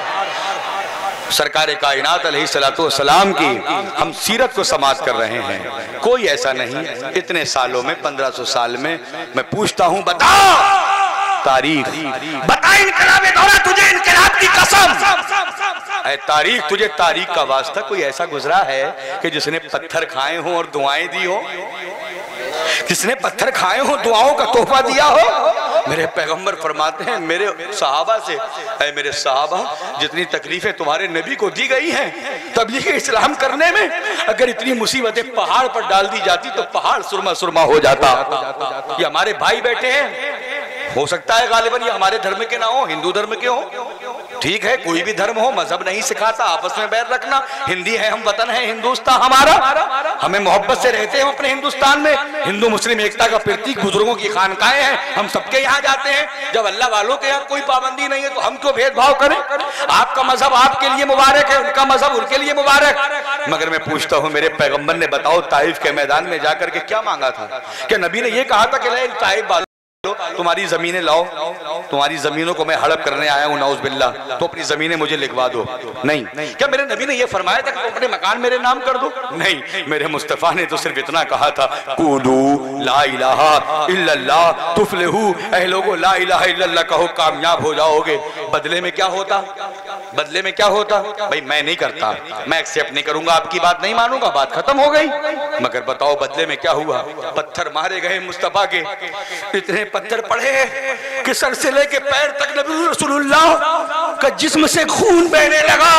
Speaker 1: सरकार कायनात अलैहिस्सलातु वस्सलाम की हम सीरत को समाप्त कर रहे हैं। कोई ऐसा नहीं इतने सालों में, पंद्रह सौ साल में। मैं पूछता हूं, बता तारीख, बता इनकलाब दौरा तुझे इनकलाब की कसम, ऐ तारीख तुझे तारीख का वास्ता कोई ऐसा गुजरा है कि जिसने पत्थर खाए हो और दुआएं दी हो? किसने पत्थर खाए हो, दुआओं का तोहफा दिया हो? मेरे पैगंबर फरमाते हैं, मेरे सहाबा से, ऐ मेरे सहाबा, जितनी तकलीफें तुम्हारे नबी को दी गई हैं तबलीग इस्लाम करने में, अगर इतनी मुसीबतें पहाड़ पर डाल दी जाती तो पहाड़ सुरमा सुरमा हो जाता। ये हमारे भाई बैठे हैं, हो सकता है गालिबन ये हमारे धर्म के ना हो, हिंदू धर्म के हो, ठीक है, कोई भी धर्म हो, मजहब नहीं सिखाता आपस में बैर रखना। हिंदी है हम, वतन है हिंदुस्तान हमारा, हमें मोहब्बत से रहते हैं अपने हिंदुस्तान में। हिंदू मुस्लिम एकता का प्रतीक बुजुर्गों की खानकाएं हैं, हम सबके यहाँ जाते हैं। जब अल्लाह वालों के यहाँ कोई पाबंदी नहीं है तो हम क्यों भेदभाव करें? आपका मजहब आपके लिए मुबारक है, उनका मजहब उनके लिए मुबारक। मगर मैं पूछता हूँ, मेरे पैगंबर ने बताओ ताइफ के मैदान में जाकर के क्या मांगा था? क्या नबी ने ये कहा था कि ताइफ वालों तुम्हारी जमीनें लाओ, तुम्हारी जमीनों को मैं हड़प करने आया हूं नाउज बिल्ला, तो अपनी जमीनें मुझे लिखवा दो? नहीं। क्या मेरे नबी ने यह फरमाया था कि तुम अपने मकान मेरे नाम कर दो? नहीं। मेरे मुस्तफा ने तो सिर्फ इतना कहा था, कूलू ला इलाहा इल्लल्लाह तुफलिहू, ऐ लोगो ला इलाहा इल्लल्लाह कहो कामयाब हो जाओगे। बदले में क्या होता? बदले में क्या होता? भाई मैं नहीं करता, मैं एक्सेप्ट नहीं करूंगा, आपकी बात नहीं मानूंगा, बात खत्म हो गई। मगर बताओ बदले में क्या हुआ? पत्थर मारे गए मुस्तफा के, इतने पत्थर पड़े कि सर से लेके पैर तक नबी रसूलुल्लाह का जिस्म से खून बहने लगा।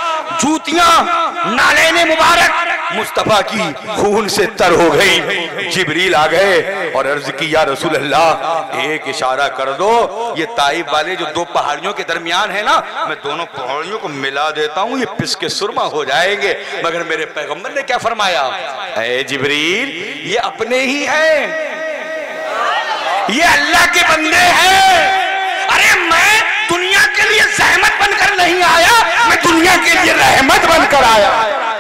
Speaker 1: जूतियां नालेने मुबारक मुस्तफा की खून से तर हो गई। जिब्रील आ गए और अर्ज की, या रसूल अल्लाह एक इशारा कर दो, ये ताइफ वाले जो दो पहाड़ियों के दरमियान है ना, मैं दोनों पहाड़ियों को मिला देता हूँ, ये पिस के सुरमा हो जाएंगे। मगर मेरे पैगंबर ने क्या फरमाया? ऐ जिब्रील, ये अपने ही हैं, ये अल्लाह के बंदे हैं। अरे मैं दुनिया के लिए जहमत बनकर नहीं आया, मैं दुनिया के लिए रहमत बनकर आया।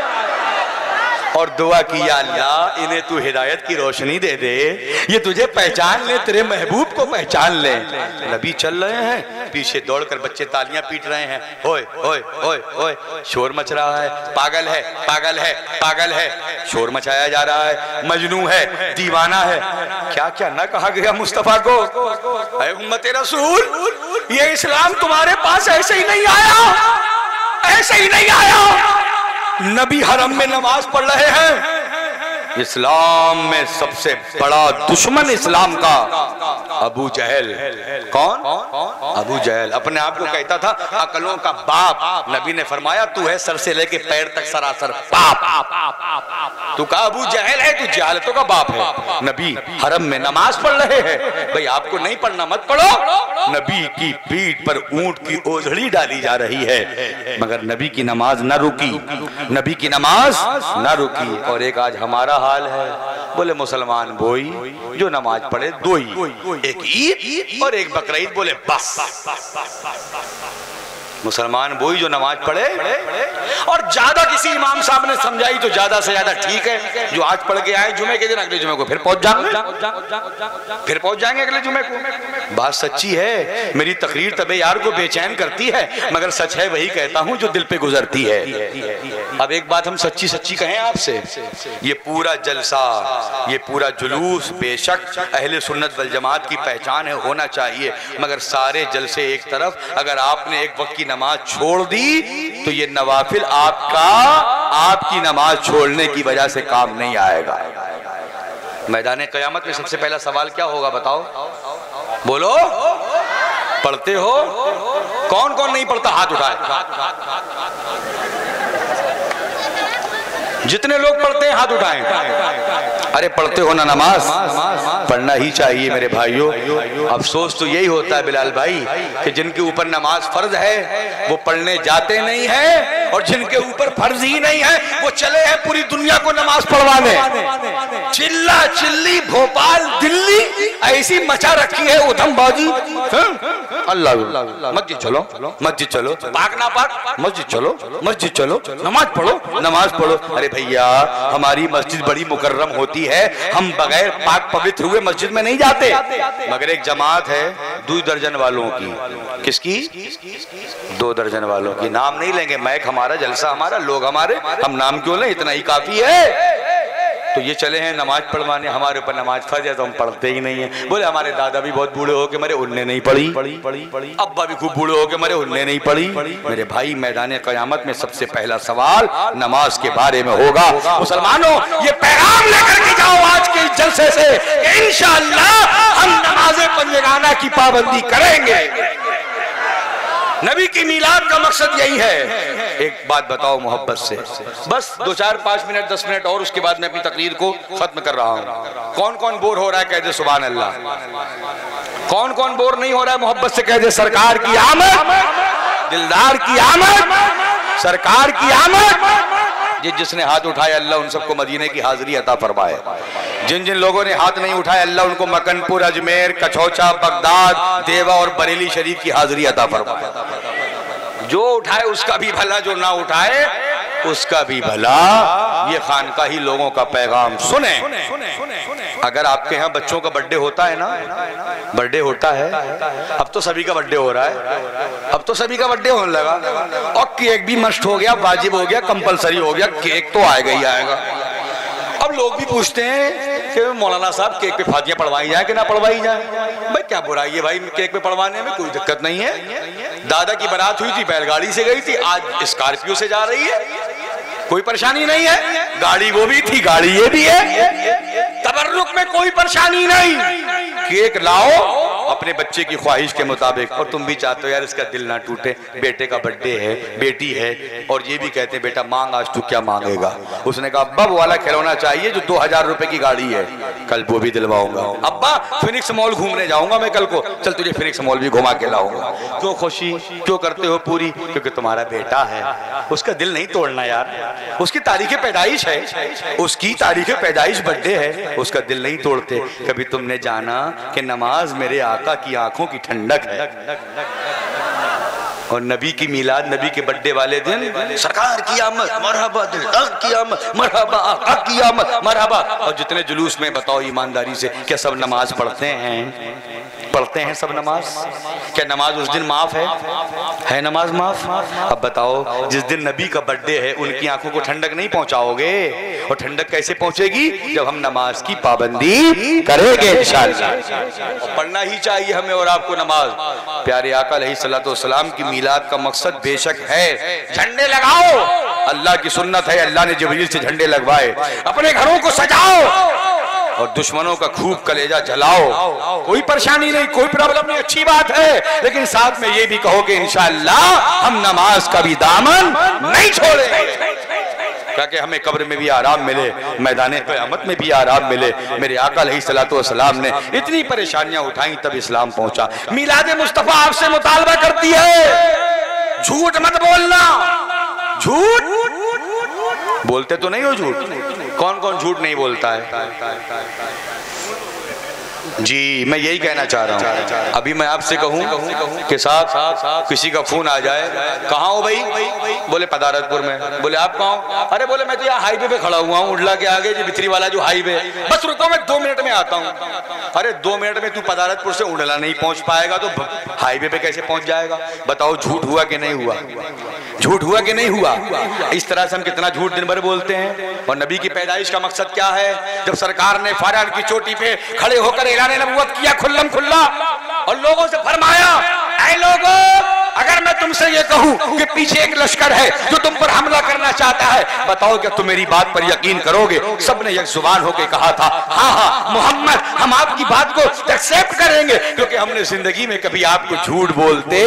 Speaker 1: और दुआ की, या अल्लाह इन्हें तू हिदायत की रोशनी दे दे, ये तुझे पहचान ले, तेरे महबूब को पहचान ले। नबी चल रहे हैं, पीछे दौड़कर बच्चे तालियां पीट रहे हैं, ओए ओए ओए ओए, शोर मच रहा है, पागल है पागल है पागल है, शोर मचाया जा रहा है, मजनू है, दीवाना है। क्या क्या ना कहा गया मुस्तफा को। ऐ उम्मते रसूल, ये इस्लाम तुम्हारे पास ऐसे ही नहीं आया, ऐसे ही नहीं आया। नबी हरम में नमाज पढ़ रहे हैं। इस्लाम में सबसे बड़ा दुश्मन इस्लाम का अबू जहल। कौन? अबू जहल। अपने आप को कहता था अकलों का बाप। नबी ने फरमाया तू है सर से लेके पैर तक सरासर पाप। तू का अबू जहल है, तू जहालतों का बाप है। नबी हरम में नमाज पढ़ रहे हैं, भाई आपको नहीं पढ़ना मत पढ़ो। नबी की पीठ पर ऊंट की ओझड़ी डाली जा रही है, मगर नबी की नमाज न रुकी, नबी की नमाज न रुकी। और एक आज हमारा हाल है, बोले मुसलमान बोई जो नमाज पढ़े दो ही, एक ईद और एक बकरीद, बोले बस। मुसलमान वही जो नमाज पढ़े, और ज्यादा किसी इमाम साहब ने समझाई तो ज्यादा से ज्यादा ठीक है, जो आज पढ़ के आए जुमे के दिन अगले जुमे को फिर पहुंच जाएंगे, फिर पहुंच जाएंगे अगले जुमे को। बात सच्ची है, मेरी तकरीर तबे यार को बेचैन करती है, मगर सच है वही कहता हूं जो दिल पे गुजरती है। अब एक बात हम सच्ची सच्ची कहें आपसे, ये पूरा जलसा, ये पूरा जुलूस बेशक अहले सुन्नत वल जमात की पहचान है, होना चाहिए, मगर सारे जलसे एक तरफ, अगर आपने एक वक्त की नमाज छोड़ दी तो ये नवाफिल आपका आपकी नमाज छोड़ने की वजह से काम नहीं आएगा। मैदान क़यामत में सबसे पहला सवाल क्या होगा बताओ? बोलो, पढ़ते हो? कौन कौन नहीं पढ़ता हाथ उठाए। जितने लोग पढ़ते हैं हाथ उठाएं। अरे पढ़ते हो ना नमाज? पढ़ना ही चाहिए मेरे भाइयों। अफसोस तो यही होता है बिलाल भाई कि जिनके ऊपर नमाज फर्ज है वो पढ़ने जाते नहीं है, और जिनके ऊपर फर्ज ही नहीं है वो चले हैं पूरी दुनिया को नमाज पढ़वाने। चिल्ला चिल्ली भोपाल दिल्ली ऐसी मचा रखी है उधमबाजी। अल्लाह मस्जिद चलो, मस्जिद चलो, पाक ना पाक मस्जिद चलो, मस्जिद चलो, नमाज पढ़ो, नमाज पढ़ो। अरे भैया हमारी मस्जिद बड़ी मुकर्रम होती है, हम बगैर पाक पवित्र हुए मस्जिद में नहीं जाते, मगर एक जमात है दो दर्जन वालों की। किसकी? दो दर्जन वालों की। नाम नहीं लेंगे, मैक हमारा, जलसा हमारा, लोग हमारे, हम नाम क्यों लें, इतना ही काफी है। तो ये चले हैं नमाज पढ़वाने, हमारे ऊपर नमाज फर्ज है तो हम पढ़ते ही नहीं है। बोले हमारे दादा भी बहुत बूढ़े हो के मरे, उनने नहीं पढ़ी, अब्बा भी खूब बूढ़े हो के मरे, उनने नहीं पढ़ी। मेरे भाई मैदान क़यामत में सबसे पहला सवाल नमाज के बारे में होगा। मुसलमानों ये पैगाम लेकर के जाओ आज के जलसे से, इंशाअल्लाह हम नमाज़े पंजगाना की पाबंदी करेंगे। नबी की मीलाद का मकसद यही है। एक बात बताओ मोहब्बत से, बस दो चार पांच मिनट दस मिनट और उसके बाद मैं अपनी तकरीर को खत्म कर रहा हूँ। कौन कौन बोर हो रहा है कह दे सुभान अल्लाह। कौन कौन बोर नहीं हो रहा है मोहब्बत से कह दे सरकार की आमद, दिलदार की आमद, सरकार की आमद। जिस जिसने हाथ उठाए अल्लाह उन सबको मदीने की हाजिरी अता फरमाए। जिन जिन लोगों ने हाथ नहीं उठाए अल्लाह उनको मकनपुर, अजमेर, कछौचा, बगदाद, देवा और बरेली शरीफ की हाजिरी अता फरमाए। जो उठाए उसका भी भला, जो ना उठाए उसका भी भला। ये खानकाही लोगों का पैगाम सुने। अगर आपके यहाँ बच्चों का बर्थडे होता है ना, बर्थडे होता है, अब तो सभी का बर्थडे हो रहा है, अब तो सभी का बर्थडे होने लगा, और केक भी मस्ट हो गया, वाजिब हो गया, कंपलसरी हो गया, केक तो आएगा ही आएगा। अब लोग भी पूछते हैं कि मौलाना साहब केक पे फातिया पढ़वाई जाए कि ना पढ़वाई जाए। भाई क्या बुराई है भाई केक पे पढ़वाने में, कोई दिक्कत नहीं है। दादा की बारात हुई थी, बैलगाड़ी से गई थी, आज स्कॉर्पियो से जा रही है, कोई परेशानी नहीं है। गाड़ी वो भी थी, गाड़ी ये भी है, तबर्रुक में कोई परेशानी नहीं। केक लाओ अपने बच्चे की ख्वाहिश के मुताबिक, और तुम भी चाहते हो यार इसका दिल ना टूटे, बेटे का बर्थडे है, बेटी है, और ये भी कहते हैं बेटा मांग आज तू क्या मांगेगा। उसने कहा अब्बा वो वाला खिलौना चाहिए जो दो हजार रुपए की गाड़ी है, कल वो भी दिलवाऊंगा। अब्बा फिनिक्स मॉल घूमने जाऊंगा मैं कल को, चल तुझे फिनिक्स मॉल भी घुमा के लाऊंगा। क्यों खुशी क्यों करते हो पूरी? क्योंकि तुम्हारा बेटा है, उसका दिल नहीं तोड़ना यार। उसकी तारीख पैदाइश है, उसकी तारीख पैदाइश बर्थडे है, उसका दिल नहीं तोड़ते। कभी तुमने जाना कि नमाज मेरे आका की आंखों की ठंडक है, और नबी की मिलाद, नबी के बर्थडे वाले दिन सरकार की आमद मरहबा, दिलदार की आमद मरहबा, आका की आमद मरहबा। और जितने जुलूस में बताओ ईमानदारी से क्या सब नमाज पढ़ते हैं? पढ़ते हैं सब नमाज? क्या नमाज उस दिन माफ है? है नमाज माफ? अब बताओ जिस दिन नबी का बर्थडे है उनकी आंखों को ठंडक नहीं पहुंचाओगे, और ठंडक कैसे पहुंचेगी? जब हम नमाज की पाबंदी करेंगे इंशाअल्लाह। पढ़ना ही चाहिए हमें और आपको नमाज। प्यारे आका अलैहिस्सलातु वस्सलाम की मीलाद का मकसद बेशक है झंडे लगाओ, अल्लाह की सुन्नत है, अल्लाह ने जिब्रील से झंडे लगवाए। अपने घरों को सजाओ और दुश्मनों का खूब कलेजा जलाओ, कोई परेशानी नहीं, कोई प्रॉब्लम नहीं, अच्छी बात है। लेकिन साथ में ये भी कहो कि इंशाअल्लाह हम नमाज का भी दामन नहीं छोड़ेंगे। ताकि हमें कब्र में भी आराम मिले, मैदान क़यामत में भी आराम मिले। मेरे आका अलैहिस्सलातु वस्सलाम ने इतनी परेशानियां उठाई तब इस्लाम पहुंचा। मिलाद मुस्तफ़ा आपसे मुतालबा करती है, झूठ मत बोलना। झूठ बोलते तो नहीं हो झूठ? कौन कौन झूठ नहीं बोलता है? जी मैं यही कहना चाह रहा हूँ। अभी मैं आपसे कहूँ कि साहब किसी का फोन आ जाए, कहाँ हो भाई? बोले पदारतपुर में। बोले आप कहाँ हो? अरे बोले मैं तो यहाँ हाईवे पे खड़ा हुआ हूँ, उड़ला के आगे जी बिथरी वाला जो हाईवे, बस रुको मैं दो मिनट में आता हूँ। अरे दो मिनट में तू पदारतपुर से उड़ला नहीं पहुंच पाएगा तो हाईवे पे कैसे पहुंच जाएगा? बताओ झूठ हुआ कि नहीं हुआ? झूठ हुआ कि नहीं हुआ? इस तरह से हम कितना झूठ दिन भर बोलते हैं। और नबी की पैदाइश का मकसद क्या है? जब सरकार ने फारान की चोटी पे खड़े होकर ऐलान नबुव्वत किया खुल्लम खुल्ला और लोगों से फरमाया, ऐ लोगों, अगर मैं तुमसे ये कहूं कि पीछे एक लश्कर है जो तुम पर हमला करना चाहता है, बताओ क्या तुम मेरी बात पर यकीन करोगे? सबने एक जुबान होकर कहा था, हाँ हाँ मोहम्मद, हम आपकी बात को एक्सेप्ट करेंगे, क्योंकि हमने जिंदगी में कभी आपको झूठ बोलते।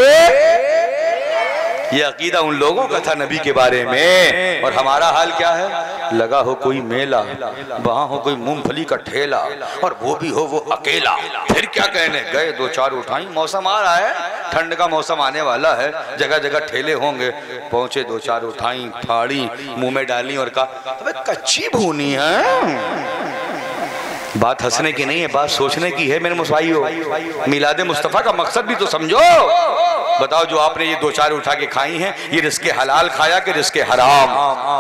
Speaker 1: ये अकीदा उन लोगों का था नबी के बारे में। और हमारा हाल क्या है? लगा हो कोई मेला, वहां हो कोई मूंगफली का ठेला, और वो भी हो वो अकेला। फिर क्या कहने, गए दो चार उठाई, मौसम आ रहा है, ठंड का मौसम आने वाला है, जगह जगह ठेले होंगे। पहुंचे, दो चार उठाई, फाड़ी, मुंह में डाली और कहा, अबे कच्ची भूनी है। बात हंसने की नहीं है, बात सोचने की है मेरे मुसवाइयों। मिलाद मुस्तफ़ा का मकसद भी तो समझो। बताओ जो आपने ये दो चार उठा के खाई हैं, ये रिस्के हलाल खाया कि रिस्के हराम?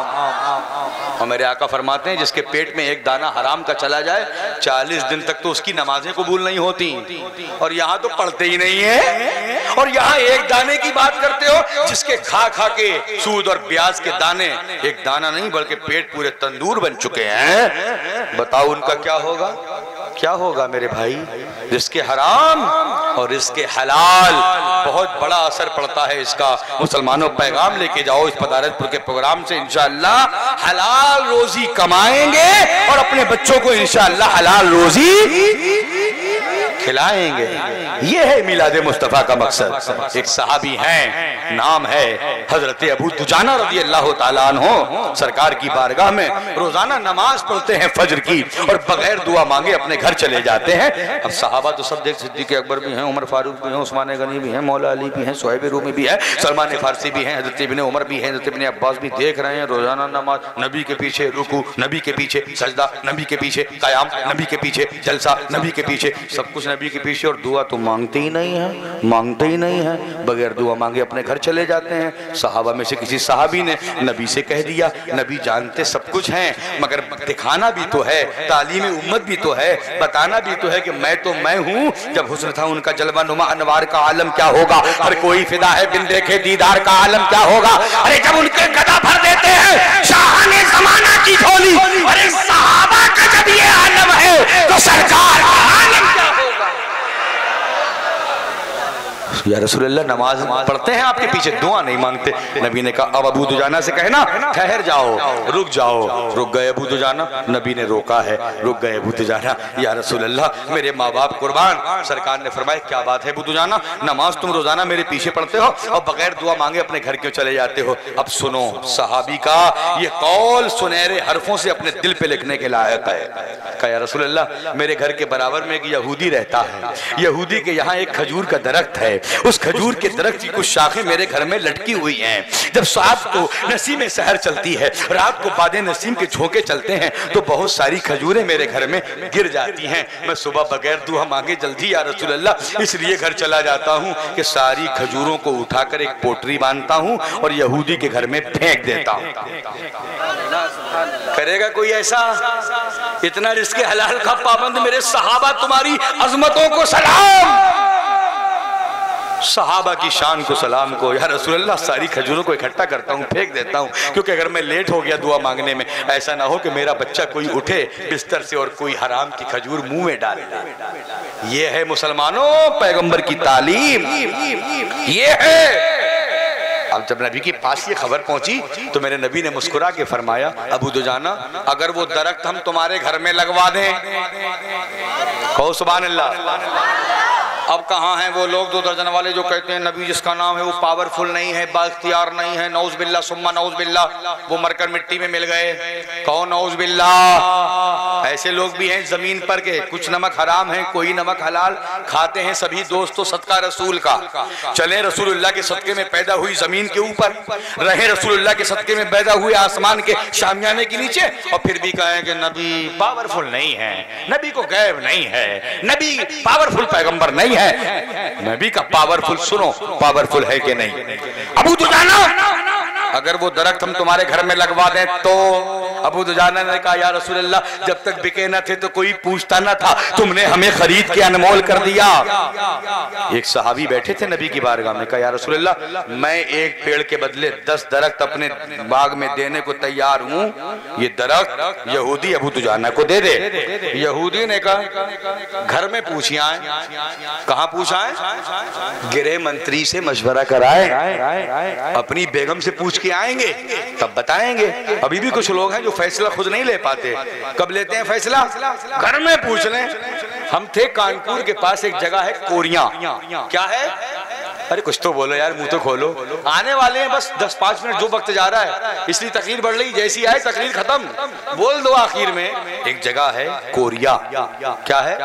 Speaker 1: और मेरे आका फरमाते हैं, जिसके पेट में एक दाना हराम का चला जाए चालीस दिन तक तो उसकी नमाजें कबूल नहीं होती। और यहाँ तो पढ़ते ही नहीं है, और यहाँ एक दाने की बात करते हो, जिसके खा खा के सूद और ब्याज के दाने, एक दाना नहीं बल्कि पेट पूरे तंदूर बन चुके हैं। बताओ उनका क्या होगा? क्या होगा मेरे भाई? रिस्के हराम और रिस्के हलाल, बहुत बड़ा असर पड़ता है इसका। मुसलमानों पैगाम लेके जाओ इस पदारतपुर के प्रोग्राम से, इंशाअल्लाह हलाल रोजी कमाएंगे और अपने बच्चों को इंशाअल्लाह हलाल रोजी खिलाएंगे। ये है मिलाद मुस्तफ़ा का मकसद। एक सहाबी हैं, नाम है हजरत अबू दुजाना रज़ी अल्लाह ताला अन्हो, सरकार की बारगाह में रोजाना नमाज पढ़ते हैं फजर की, और बगैर दुआ मांगे अपने घर चले जाते हैं। अब सहाबा तो सब देख, सिद्दीक़ अकबर भी हैं, उमर फारूक भी हैं, उस्मान गनी भी हैं, मौला अली भी हैं, सुहैब रूमी भी है, सलमान फारसी भी हैं, हजरत इब्ने उमर भी हैं, हजरत इब्ने अब्बास भी। देख रहे हैं रोजाना नमाज, नबी के पीछे रुकू, नबी के पीछे सजदा, नबी के पीछे कयाम, नबी के पीछे जलसा, नबी के पीछे सब कुछ नबी के पीछे, और दुआ तो मांगते ही नहीं है, मांगते ही नहीं है, बगैर दुआ मांगे अपने घर चले जाते हैं। सहाबा में से किसी सहाबी ने नबी से कह दिया, नबी जानते सब कुछ हैं, मगर दिखाना भी तो है, तालीम उम्मत भी तो है, बताना भी तो है कि मैं तो मैं हूँ। जब हुस्न था उनका जलवा नुमा अनवार का आलम क्या होगा, हर कोई फिदा है बिन देखे दीदार का आलम क्या होगा। अरे जब उनके गदा भर देते हैं शाहाने ज़माना की झोली, अरे सहाबा का जब ये आलम है तो सरकार का आलम क्या होगा। या रसूलल्लाह नमाज पढ़ते हैं आपके पीछे, दुआ नहीं मांगते। नबी ने कहा अब अबू दुजाना से कहना ठहर जाओ, रुक जाओ। रुक गए अबू दुजाना, नबी ने रोका है, रुक गए अबू दुजाना। या रसूलल्लाह मेरे माँ बाप कुर्बान। सरकार ने फरमाया क्या बात है अबू दुजाना, नमाज तुम रोजाना मेरे पीछे पढ़ते हो और बगैर दुआ मांगे अपने घर क्यों चले जाते हो? अब सुनो, सहाबी का ये कौल सुनहरे हरफों से अपने दिल पे लिखने के लायक है। कहा या रसूलल्लाह मेरे घर के बराबर में एक यहूदी रहता है, यहूदी के यहाँ एक खजूर का दरख्त है, उस खजूर के दरख्त की कुछ शाखें मेरे घर में लटकी हुई हैं। जब साहब को नसीम सहर चलती है, रात को बादे नसीम के झोंके चलते हैं, तो बहुत सारी खजूरें मेरे घर में गिर जाती हैं। मैं सुबह बगैर दुआ मांगे जल्दी या रसूलल्लाह इसलिए घर चला जाता हूँ कि सारी खजूरों को उठाकर एक पोटरी बांधता हूँ और यहूदी के घर में फेंक देता हूँ। करेगा कोई ऐसा? इतना रिस्क हलाल का पाबंद मेरे सहाबा, तुम्हारी अजमतों को सलाम, सहाबा की शान को सलाम को। या रसूलल्लाह सारी खजूरों को इकट्ठा करता हूँ, फेंक देता हूँ, क्योंकि अगर मैं लेट हो गया दुआ मांगने में, ऐसा ना हो कि मेरा बच्चा कोई उठे बिस्तर से और कोई हराम की खजूर मुंह में डाल दे। ये है मुसलमानों पैगंबर की तालीम, ये है। अब जब नबी के पास ये खबर पहुंची तो मेरे नबी ने मुस्कुरा के फरमाया अबू दुजाना अगर वो दरख्त हम तुम्हारे घर में लगवा दें, कहो सुभान अल्लाह, अब कहाँ हैं वो लोग दो दर्जन वाले जो कहते हैं नबी जिसका नाम है वो पावरफुल नहीं है, बाख्तियार नहीं है, नौज बिल्ला सुम्मा नौज बिल्ला, वो मरकर मिट्टी में मिल गए। कौन नौज बिल्ला? ऐसे लोग भी हैं जमीन पर के, कुछ नमक हराम है, कोई नमक हलाल, खाते हैं सभी दोस्तों सदका रसूल का। चले रसूलुल्लाह के सदके में पैदा हुई जमीन के ऊपर, रहे रसूलुल्लाह के सदके में पैदा हुए आसमान के शामियाने के नीचे, और फिर भी कहें कि नबी पावरफुल नहीं है, नबी को गैब नहीं है, नबी पावरफुल पैगंबर नहीं है। नबी का पावरफुल सुनो, पावरफुल है कि नहीं? अबू दुजाना, अगर वो दरख्त हम तुम्हारे घर में लगवा दें तो? अबू दुजाना ने कहा या रसूलल्लाह जब तक बिके न थे तो कोई पूछता न था, तुमने हमें खरीद के अनमोल कर दिया। एक सहाबी बैठे थे नबी की बारगाह में, कहा या रसूलल्लाह मैं एक पेड़ के बदले दस दरख्त अपने बाग में देने को तैयार हूँ, ये दरख्त यहूदी अबू दुजाना को दे दे। यहूदी ने कहा घर में पूछिए आए। कहाँ पूछा है? गृह मंत्री से मशवरा कराए, अपनी बेगम से पूछ के आएंगे तब बताएंगे। अभी भी कुछ लोग हैं जो फैसला खुद नहीं ले पाते। कब लेते हैं फैसला? घर में पूछ लें। हम थे कानपुर के पास एक जगह है कोरिया, क्या है? अरे कुछ तो बोलो यार, मुंह तो खोलो। आने वाले हैं बस दस पांच मिनट, जो वक्त जा रहा है इसलिए तकरीर बढ़ रही, जैसी आए तकरीर खत्म, बोल दो आखिर में। एक जगह है कोरिया, क्या है?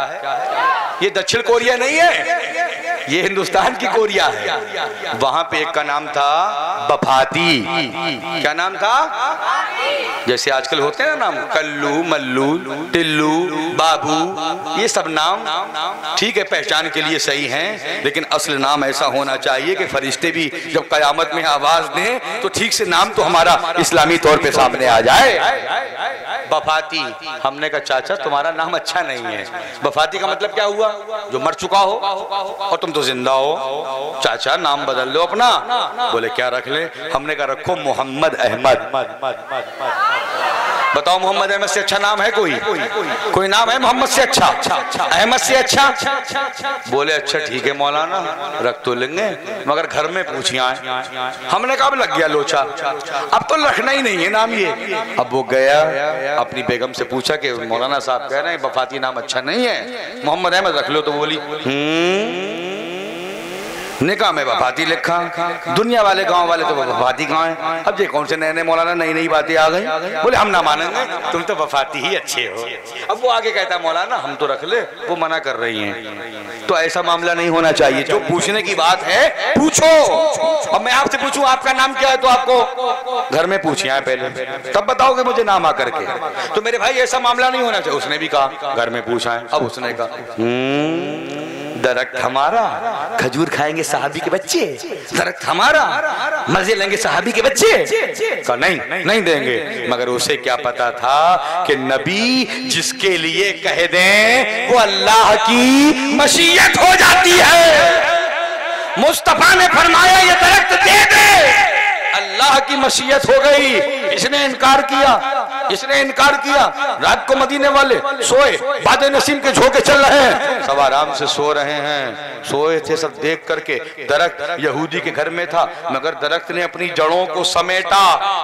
Speaker 1: ये दक्षिण कोरिया नहीं है, ये हिंदुस्तान की कोरिया है। वहां पे एक का नाम था बफाती। क्या नाम था? जैसे आजकल होते हैं ना नाम, कल्लू, मल्लू, टिल्लू, बाबू, ये सब नाम ठीक है पहचान के लिए सही हैं, लेकिन असल नाम ऐसा होना चाहिए कि फरिश्ते भी जब कयामत में आवाज दें तो ठीक से नाम तो हमारा इस्लामी तौर पे सामने आ जाए। बफाती। हमने कहा चाचा तुम्हारा नाम अच्छा नहीं है। बफाती का मतलब क्या हुआ? जो मर चुका हो, और तुम तो जिंदा हो। चाचा नाम बदल लो अपना। बोले क्या रख ले? हमने कहा रखो मोहम्मद अहमद। बताओ मोहम्मद अहमद से अच्छा नाम है कोई? कोई नाम है मोहम्मद से अच्छा, अहमद से अच्छा? बोले अच्छा ठीक है मौलाना रख तो लेंगे, मगर घर में पूछिए आए। हमने कहा अब लग गया लोचा, अब तो रखना ही नहीं है नाम ये। अब वो गया अपनी बेगम से पूछा कि मौलाना साहब कह रहे हैं बफाती नाम अच्छा नहीं है, मोहम्मद अहमद रख लो। तो बोली हम्म निकाह में बफाती लिखा। दुनिया वाले गांव वाले तो बफाती गांव है। अब ये कौन से नए नए मौलाना नई नई बातें आ गई। बोले हम ना मानेंगे, तुम तो बफाती ही अच्छे हो। अब वो आगे कहता मौलाना हम तो रख ले, वो मना कर रही हैं। तो ऐसा मामला नहीं होना चाहिए। जो पूछने की बात है पूछो। अब मैं आपसे पूछूं आपका नाम क्या है तो आपको घर में पूछिए आए पहले, तब बताओगे मुझे नाम आकर के। तो मेरे भाई ऐसा मामला नहीं होना चाहिए। उसने भी कहा घर में पूछा है। अब उसने कहा दरख्त हमारा, खजूर खाएंगे सहाबी के बच्चे, दरख्त हमारा, मजे लेंगे सहाबी के बच्चे। कहा नहीं नहीं देंगे। मगर उसे क्या पता था कि नबी जिसके लिए कह दें वो अल्लाह की मशीयत हो जाती है। मुस्तफा ने फरमाया ये दरख्त दे दे, अल्लाह की मशीयत हो गई। इसने इनकार किया, इसने इनकार किया। रात को मदीने वाले सोए, बादे नसीम के झोंके चल रहे हैं, सब आराम से सो रहे हैं। सोए थे सब देख करके। दरख्त यहूदी के घर में था, मगर दरख्त ने अपनी जड़ों को समेटा।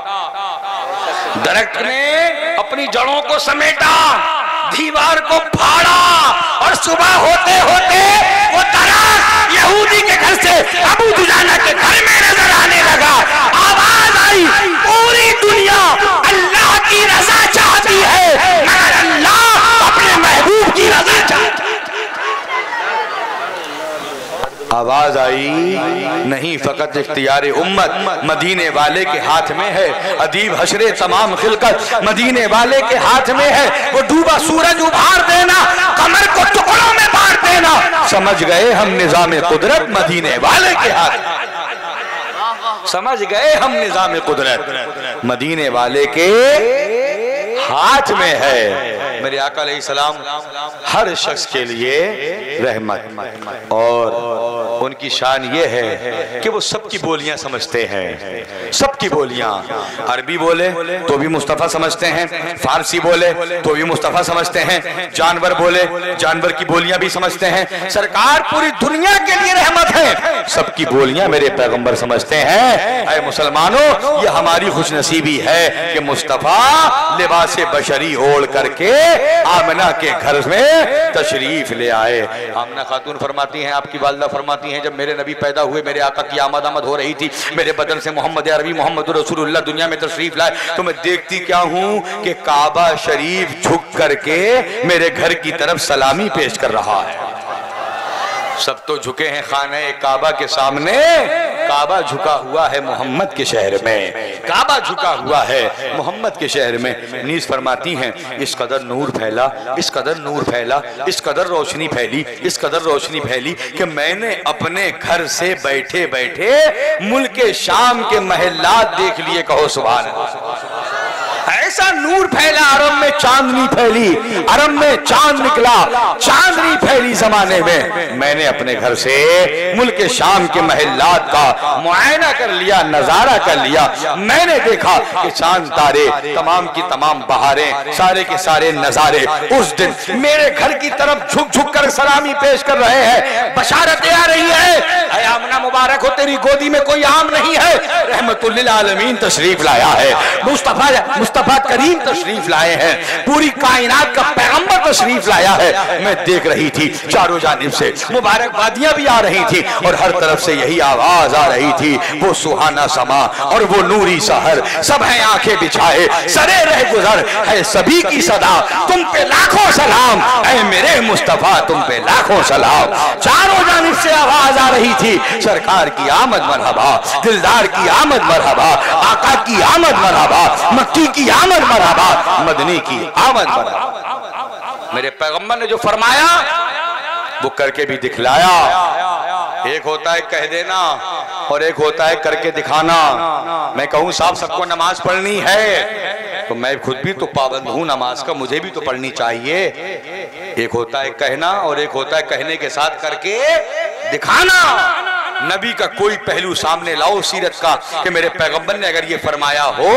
Speaker 1: दरख्त ने अपनी जड़ों को समेटा, दीवार को फाड़ा, और सुबह होते होते वो दरख्त यहूदी के घर से अबू दुजाना के घर में नजर आने लगा। आवाज आई पूरी दुनिया अल्लाह की रजा चाहती है, मगर अल्लाह अपने महबूब की रजा चाहती है। आवाज आई नहीं फकत इख्तियार उम्मत मदीने वाले के हाथ में है। अदीब हशरे तमाम खिलकत मदीने वाले के हाथ में है। वो डूबा सूरज उभार देना, कमर को टुकड़ों में बांट देना। समझ गए हम निजाम कुदरत मदीने वाले के हाथ, समझ गए हम निजाम कुदरत मदीने वाले के हाथ में है। मेरे आका अलैहिस्सलाम हर शख्स के लिए रहमत और उनकी शान ये है कि वो सबकी बोलियां समझते हैं, सबकी बोलियां। अरबी बोले तो भी मुस्तफ़ा समझते हैं, फारसी बोले तो भी मुस्तफ़ा समझते हैं, जानवर बोले जानवर की बोलियां भी समझते हैं। सरकार पूरी दुनिया के लिए रहमत है, सबकी बोलियां मेरे पैगंबर समझते हैं। ऐ मुसलमानों, ये हमारी खुशनसीबी है कि मुस्तफ़ा लिबास बशरी ओढ़ करके आमना के घर में तशरीफ ले आए। आमना खातून फरमाती हैं, आपकी वालिदा फरमाती हैं, जब मेरे नबी पैदा हुए, मेरे आका की आमद आमद हो रही थी, मेरे बदन से मोहम्मद अरबी मोहम्मद रसूलुल्लाह दुनिया में तशरीफ लाए, तो मैं देखती क्या हूँ कि काबा शरीफ झुक करके मेरे घर की तरफ सलामी पेश कर रहा है। सब तो झुके हैं खाने काबा के सामने, काबा झुका हुआ है मोहम्मद के शहर में, काबा झुका हुआ है मोहम्मद के शहर में। नीस फरमाती हैं, इस कदर नूर फैला, इस कदर नूर फैला, इस कदर रोशनी फैली, इस कदर रोशनी फैली कि मैंने अपने घर से बैठे बैठे मुल्क शाम के महल्लात देख लिए। कहो सुभान अल्लाह। ऐसा नूर फैला, अरब में चांदनी फैली, अरब में चांद निकला, चांदनी फैली जमाने में। मैंने अपने घर से मुल्क शाम के महल्लात का मुआयना कर लिया, नजारा कर लिया। मैंने देखा कि चांद तारे, तमाम की तमाम बहारें, सारे के सारे नजारे उस दिन मेरे घर की तरफ झुक झुक कर सलामी पेश कर रहे हैं। बशारतें आ रही है, आमना मुबारक हो, तेरी गोदी में कोई आम नहीं है, रहमतुल्लिल आलमीन तशरीफ लाया है, मुस्तफा मुस्तफा करीम तशरीफ लाए हैं, पूरी कायनात का पैगंबर तशरीफ लाया है। मैं देख रही थी चारों जानिब से मुबारकबादियां भी आ रही थी और हर तरफ से यही आवाज आ रही थी, वो सुहाना समा और वो नूरी सहर, सब है आंखें बिछाए सरे रह गुजर है सभी की सदा, तुम पे लाखों सलाम ऐ मेरे मुस्तफा, तुम पे लाखों सलाम। चारों जानिब से आवाज आ रही थी, सरकार की आमद मरहबा, दिलदार की आमद मरहबा, आका की आमद मरहबा, मक्की की आमद मरहबा, मदनी की आमद मरहबा। मेरे पैगंबर ने जो फरमाया वो करके भी दिखलाया। एक होता है कह देना और एक होता है करके दिखाना। मैं कहूँ साहब सबको नमाज पढ़नी है तो मैं खुद भी तो पाबंद हूँ नमाज का, मुझे भी तो पढ़नी चाहिए। एक होता है कहना और एक होता है कहने के साथ करके दिखाना। नबी का कोई पहलू सामने लाओ सीरत का कि मेरे पैगंबर ने अगर ये फरमाया हो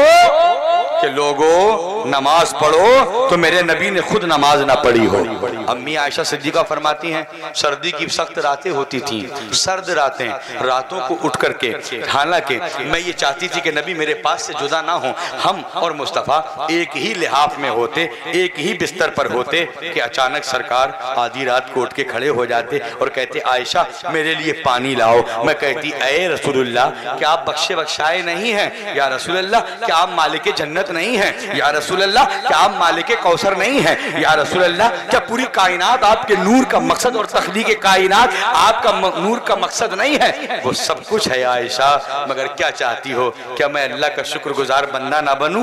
Speaker 1: कि लोगों नमाज पढ़ो तो मेरे नबी ने खुद नमाज ना पढ़ी हो। अम्मी आयशा सिद्दीका फरमाती हैं, सर्दी की सख्त रातें होती थी, सर्द रातें, रातों को उठ करके, हालांकि मैं ये चाहती थी कि नबी मेरे पास से जुदा ना हो, हम और मुस्तफ़ा एक ही लिहाफ में होते, एक ही बिस्तर पर होते कि अचानक सरकार आधी रात को उठ के खड़े हो जाते और कहते आयशा मेरे लिए पानी लाओ। मैं कहती ऐ रसूलुल्लाह क्या आप बख्शे बख्शाए नहीं हैं? या रसूलुल्लाह क्या आप मालिक जन्नत नहीं है? या रसूलुल्लाह क्या आप मालिक कौसर नहीं है? या रसूलुल्लाह क्या पूरी कायनात आपके नूर का मकसद और तख्लीक कायनात आपका नूर का मकसद नहीं है? वो सब कुछ है आयशा, मगर क्या चाहती हो? क्या मैं अल्लाह का शुक्रगुजार बंदा ना बनूं?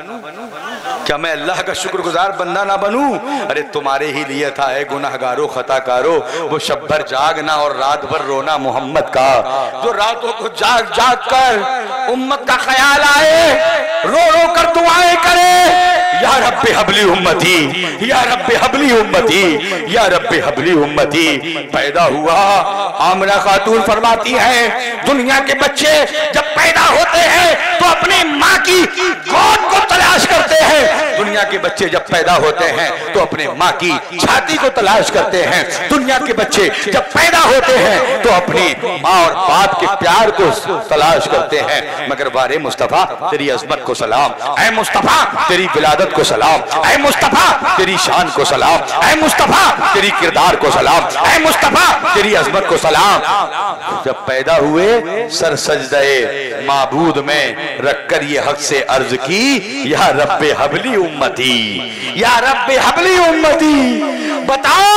Speaker 1: क्या मैं अल्लाह का शुक्रगुजार बंदा ना बनूं? अरे तुम्हारे ही लिए था है गुनाहगारो खताकारो, वो शब भर जागना और रात भर रोना मोहम्मद का, जो रातों को जाग जाग कर उम्मत का ख्याल आए, रो रो कर दुआएं करे, या रब्बे हबली उम्मती, या रब्बे हबली उम्मती, या रब्बे हबली उम्मती। पैदा हुआ, आमना खातून फरमाती है दुनिया के बच्चे जब पैदा होते हैं तो अपनी माँ की गोद को तलाश करते हैं। दुनिया के बच्चे जब पैदा होते हैं तो अपने माँ की छाती को तलाश करते हैं। दुनिया के बच्चे जब पैदा होते हैं तो अपनी माँ और बाप के प्यार को तलाश करते हैं। मगर वारे मुस्तफा तेरी अजमत को सलाम, ऐ मुस्तफा तेरी विलादत को सलाम, ऐ मुस्तफा तेरी शान को सलाम, ऐ मुस्तफा तेरी किरदार को सलाम, ऐ मुस्तफा तेरी अजमत को सलाम। जब पैदा हुए सर सजदे माबूद में रखकर ये हक से अर्ज की, या रब्बे हबली उम्मती, या रब्बे हबली उम्मती।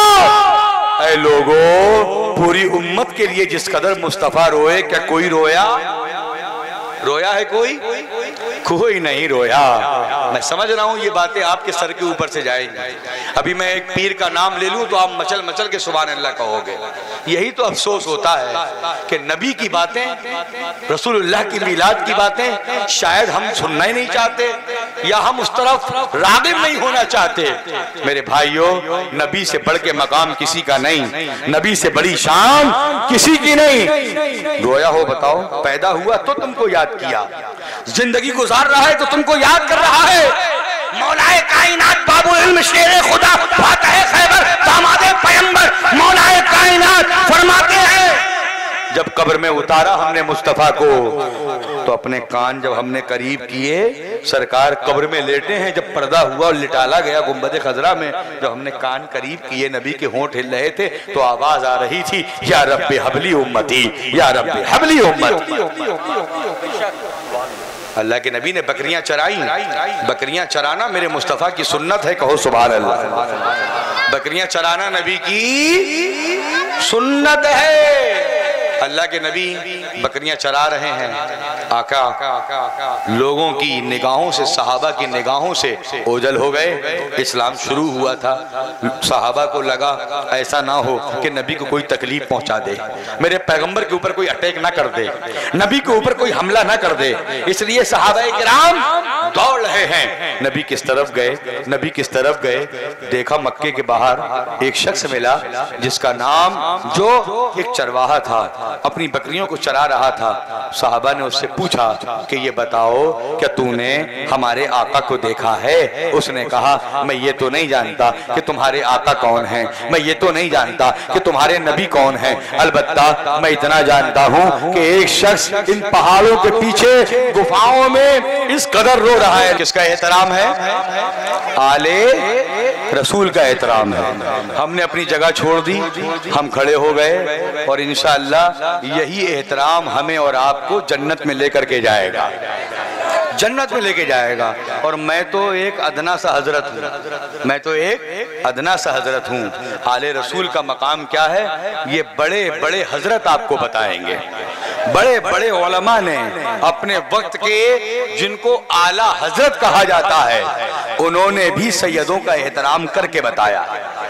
Speaker 1: बताओ ऐ लोगों, पूरी उम्मत के लिए जिस कदर मुस्तफा रोए क्या कोई रोया? रोया है कोई? कोई नहीं रोया। मैं समझ रहा हूं ये बातें आपके सर के ऊपर से जाएंगी। अभी मैं एक पीर का नाम ले लूं तो आप मचल मचल के सुभान अल्लाह कहोगे। यही तो अफसोस होता है कि नबी की बातें, रसूलुल्लाह की मिलाद की बातें शायद हम सुनना ही नहीं चाहते, या हम उस तरफ रागिब नहीं होना चाहते। मेरे भाइयों, नबी से बढ़ के मकाम किसी का नहीं, नबी से बड़ी शान किसी की नहीं। रोया हो बताओ? पैदा हुआ तो तुमको याद किया, जिंदगी गुजार रहा है तो तुमको याद कर रहा है। मौलाए कायनात, बाबुल इल्म, शेरे खुदा, फातह खैबर, दामादे पैगंबर, मौलाए कायनात फरमाते हैं, जब कब्र में उतारा हमने मुस्तफा को तो अपने कान जब हमने करीब किए, सरकार कब्र में लेटे हैं, जब पर्दा हुआ और लिटाला गया गुंबद खजरा में, जब हमने कान करीब किए, नबी के होंठ हिल रहे थे तो आवाज आ रही थी, या रब्बे हबली उम्मती, या रब्बे हबली उम्मती। अल्लाह के नबी ने बकरियां चराई। बकरियां चराना मेरे मुस्तफ़ा की सुन्नत है, कहो सुभान अल्लाह। बकरियां चराना नबी की सुन्नत है। अल्लाह के नबी बकरियां चरा रहे हैं। आका लोगों की निगाहों से, सहाबा की निगाहों से ओझल हो गए। इस्लाम शुरू हुआ था, सहाबा को लगा ऐसा ना हो कि नबी को कोई तकलीफ पहुंचा दे, मेरे पैगंबर के ऊपर कोई अटैक ना कर दे, नबी के ऊपर कोई हमला ना कर दे, इसलिए सहाबाए किराम दौड़ रहे हैं। नबी किस तरफ गए? नबी किस तरफ गए? देखा मक्के के बाहर एक शख्स मिला जिसका नाम, जो एक चरवाहा था, अपनी बकरियों को चरा रहा था। साहबा ने उससे पूछा कि ये बताओ, क्या तूने हमारे आका को देखा है? उसने कहा, मैं ये तो नहीं जानता कि तुम्हारे आका कौन हैं, मैं ये तो नहीं जानता कि तुम्हारे नबी कौन हैं, अलबत्ता मैं इतना जानता हूँ कि एक शख्स इन पहाड़ों के पीछे गुफाओं में इस कदर रो रहा है। किसका एहतराम है? आले रसूल का एहतराम है। हमने अपनी जगह छोड़ दी, हम खड़े हो गए, और इंशाअल्लाह यही एहतराम हमें और आपको जन्नत में लेकर के जाएगा, जन्नत में लेके जाएगा। और मैं तो एक अदना सा हजरत हूँ, मैं तो एक अदना सा हजरत हूँ। आले रसूल का मकाम क्या है, ये बड़े बड़े हजरत आपको बताएंगे। बड़े बड़े उलमा ने अपने वक्त के, जिनको आला हजरत कहा जाता है, उन्होंने भी सैयदों का एहतराम करके बताया।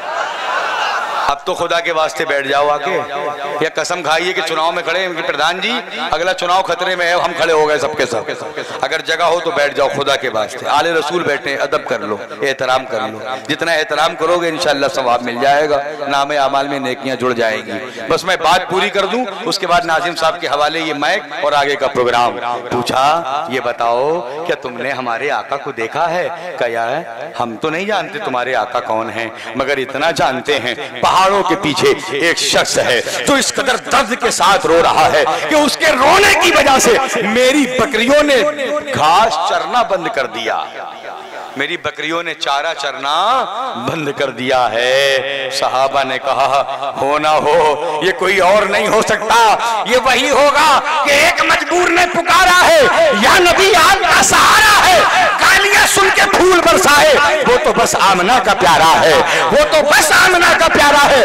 Speaker 1: अब तो खुदा के वास्ते बैठ जाओ आके, या कसम खाइए कि चुनाव में खड़े हैं प्रधान जी, अगला चुनाव खतरे में है, हम खड़े हो गए सबके सब। अगर जगह हो तो बैठ जाओ खुदा के वास्ते। आले रसूल बैठे, अदब कर लो, एहतराम कर लो। जितना एहतराम करोगे इंशाअल्लाह सवाब मिल जाएगा, नामे अमाल में नेकियां जुड़ जाएंगी। बस मैं बात पूरी कर दूं, उसके बाद नाजिम साहब के हवाले ये माइक और आगे का प्रोग्राम। पूछा, ये बताओ क्या तुमने हमारे आका को देखा है? कहा है, हम तो नहीं जानते तुम्हारे आका कौन है, मगर इतना जानते हैं पहाड़ों के पीछे एक शख्स है जो इस कदर दर्द के साथ रो रहा है कि उसके रोने की वजह से मेरी बकरियों ने घास चरना बंद कर दिया, मेरी बकरियों ने चारा चरना बंद कर दिया है। सहाबा ने कहा, हो ना हो, ये कोई और नहीं हो सकता, ये वही होगा कि एक मजबूर ने पुकारा है, या नबी आपका सहारा है, गालियां सुन के फूल बरसाए, वो तो बस आमना का प्यारा है, वो तो बस आमना का प्यारा है।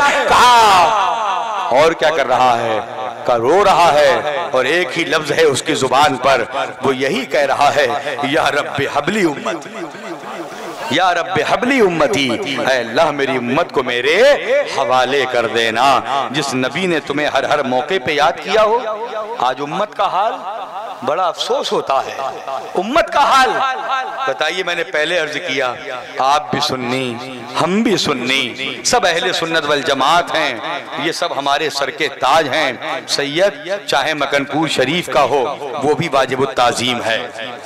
Speaker 1: कहा, और क्या कर रहा है? का रो रहा है, और एक ही लफ्ज है उसकी जुबान पर, वो यही कह रहा है, या रब्बे हबली उम्मती, या रब्बे हबली उम्मती, अल्लाह मेरी उम्मत को मेरे हवाले कर देना। जिस नबी ने तुम्हें हर हर मौके पे याद किया हो, आज उम्मत का हाल बड़ा अफसोस होता है। उम्मत का हाल बताइए, मैंने पहले अर्ज किया, आप भी सुन्नी, हम भी सुन्नी, सब अहले सुन्नत वल जमात हैं, ये सब हमारे सर के ताज हैं। सैयद चाहे मकनपुर शरीफ का हो, वो भी वाजिबुत ताज़ीम है।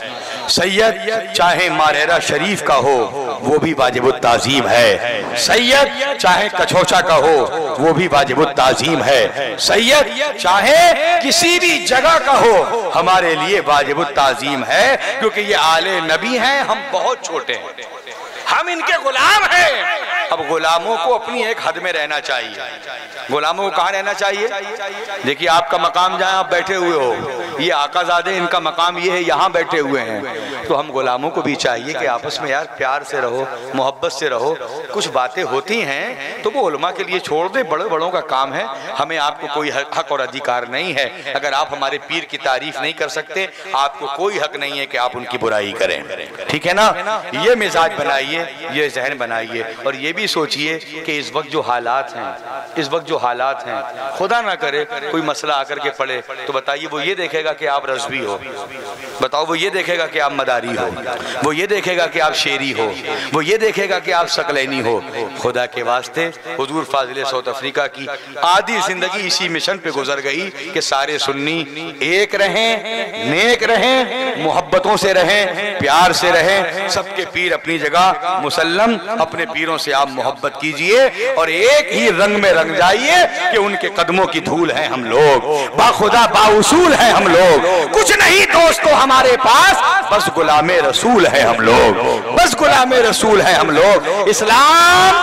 Speaker 1: सैयद चाहे मारेरा शरीफ का हो, वो भी वाजिबुत ताज़ीम है। सैयद चाहे कछोचा का हो, वो भी वाजिबुत ताज़ीम है। सैयद चाहे किसी भी जगह का हो, हमारे लिए वाजिबुत ताज़ीम है, क्योंकि ये आले नबी हैं, हम बहुत छोटे हैं, हम इनके गुलाम हैं। अब गुलामों को अपनी एक हद में रहना चाहिए। गुलामों को कहाँ रहना चाहिए? देखिए, आपका मकाम जहाँ आप बैठे हुए हो, ये आकाज़ादे, इनका मकाम ये है, यहाँ बैठे हुए हैं, तो हम गुलामों को भी चाहिए कि आपस में यार प्यार से रहो, मोहब्बत से रहो, कुछ बातें होती हैं तो वो उलमा के लिए छोड़ दे, बड़े बड़ों का काम है। हमें आपको कोई हक और अधिकार नहीं है। अगर आप हमारे पीर की तारीफ नहीं कर सकते, आपको कोई हक नहीं है कि आप उनकी बुराई करें। ठीक है ना? ये मिजाज बनाइए, ये जहन बनाइए, और ये भी सोचिए कि इस वक्त जो हालात हैं, इस वक्त जो हालात हैं, खुदा ना करे कोई मसला आकर के पड़े तो बताइए वो ये देखेगा कि आप रज़वी हो, बताओ वो ये देखेगा कि आप मदारी हो, वो ये देखेगा कि आप शेरी हो, वो ये देखेगा कि आप सकलैनी हो। खुदा के वास्ते हुजूर फाजिल साउथ अफ्रीका की आधी जिंदगी इसी मिशन पे गुजर गई कि सारे सुन्नी एक रहें, नेक रहें, मोहब्बतों से रहें, प्यार से रहें, सबके पीर अपनी जगह मुसल्लम, अपने पीरों से आप मोहब्बत कीजिए और एक ही रंग में रंग जाइए कि उनके कदमों की धूल है हम लोग, बाखुदा बाउसूल है हम लोग, कुछ नहीं दोस्तों हमारे पास, बस गुलामे रसूल है हम लोग, बस गुलामे रसूल है हम लोग। इस्लाम,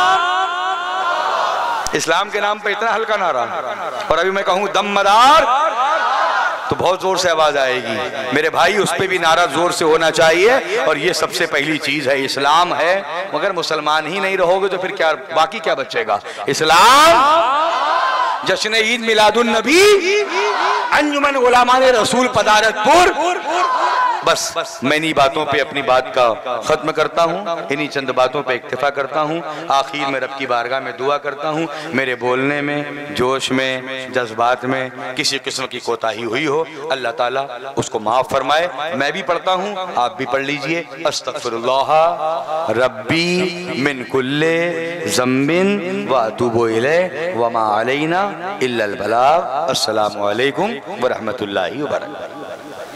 Speaker 1: इस्लाम के नाम पे इतना हल्का नारा, और अभी मैं कहूं दमदार तो बहुत जोर से आवाज आएगी मेरे भाई, उस पे भी नारा जोर से होना चाहिए। और ये सबसे पहली चीज है, इस्लाम है, मगर मुसलमान ही नहीं रहोगे तो फिर क्या, बाकी क्या बचेगा? इस्लाम, जश्न ईद मिलादुन नबी, अंजुमन गुलामान रसूल पदारतपुर। बस मैं इन्हीं बातों पे अपनी बात का खत्म करता हूँ, इन्हीं चंद बातों पे इक्तिफा करता हूँ। आखिर में रब की बारगाह में दुआ करता हूँ मेरे बोलने में, जोश में, जज्बात में किसी किस्म की कोताही हुई हो, अल्लाह ताला उसको माफ़ फरमाए। मैं भी पढ़ता हूँ, आप भी पढ़ लीजिए। अस्तगफिरुल्लाह रब्बी मिन कुल्ले ज़म्बिन व अतूबु इलैहि व मा अलैना इल्लल बलाग। अस्सलामु अलैकुम व रहमतुल्लाहि व बरकातहू।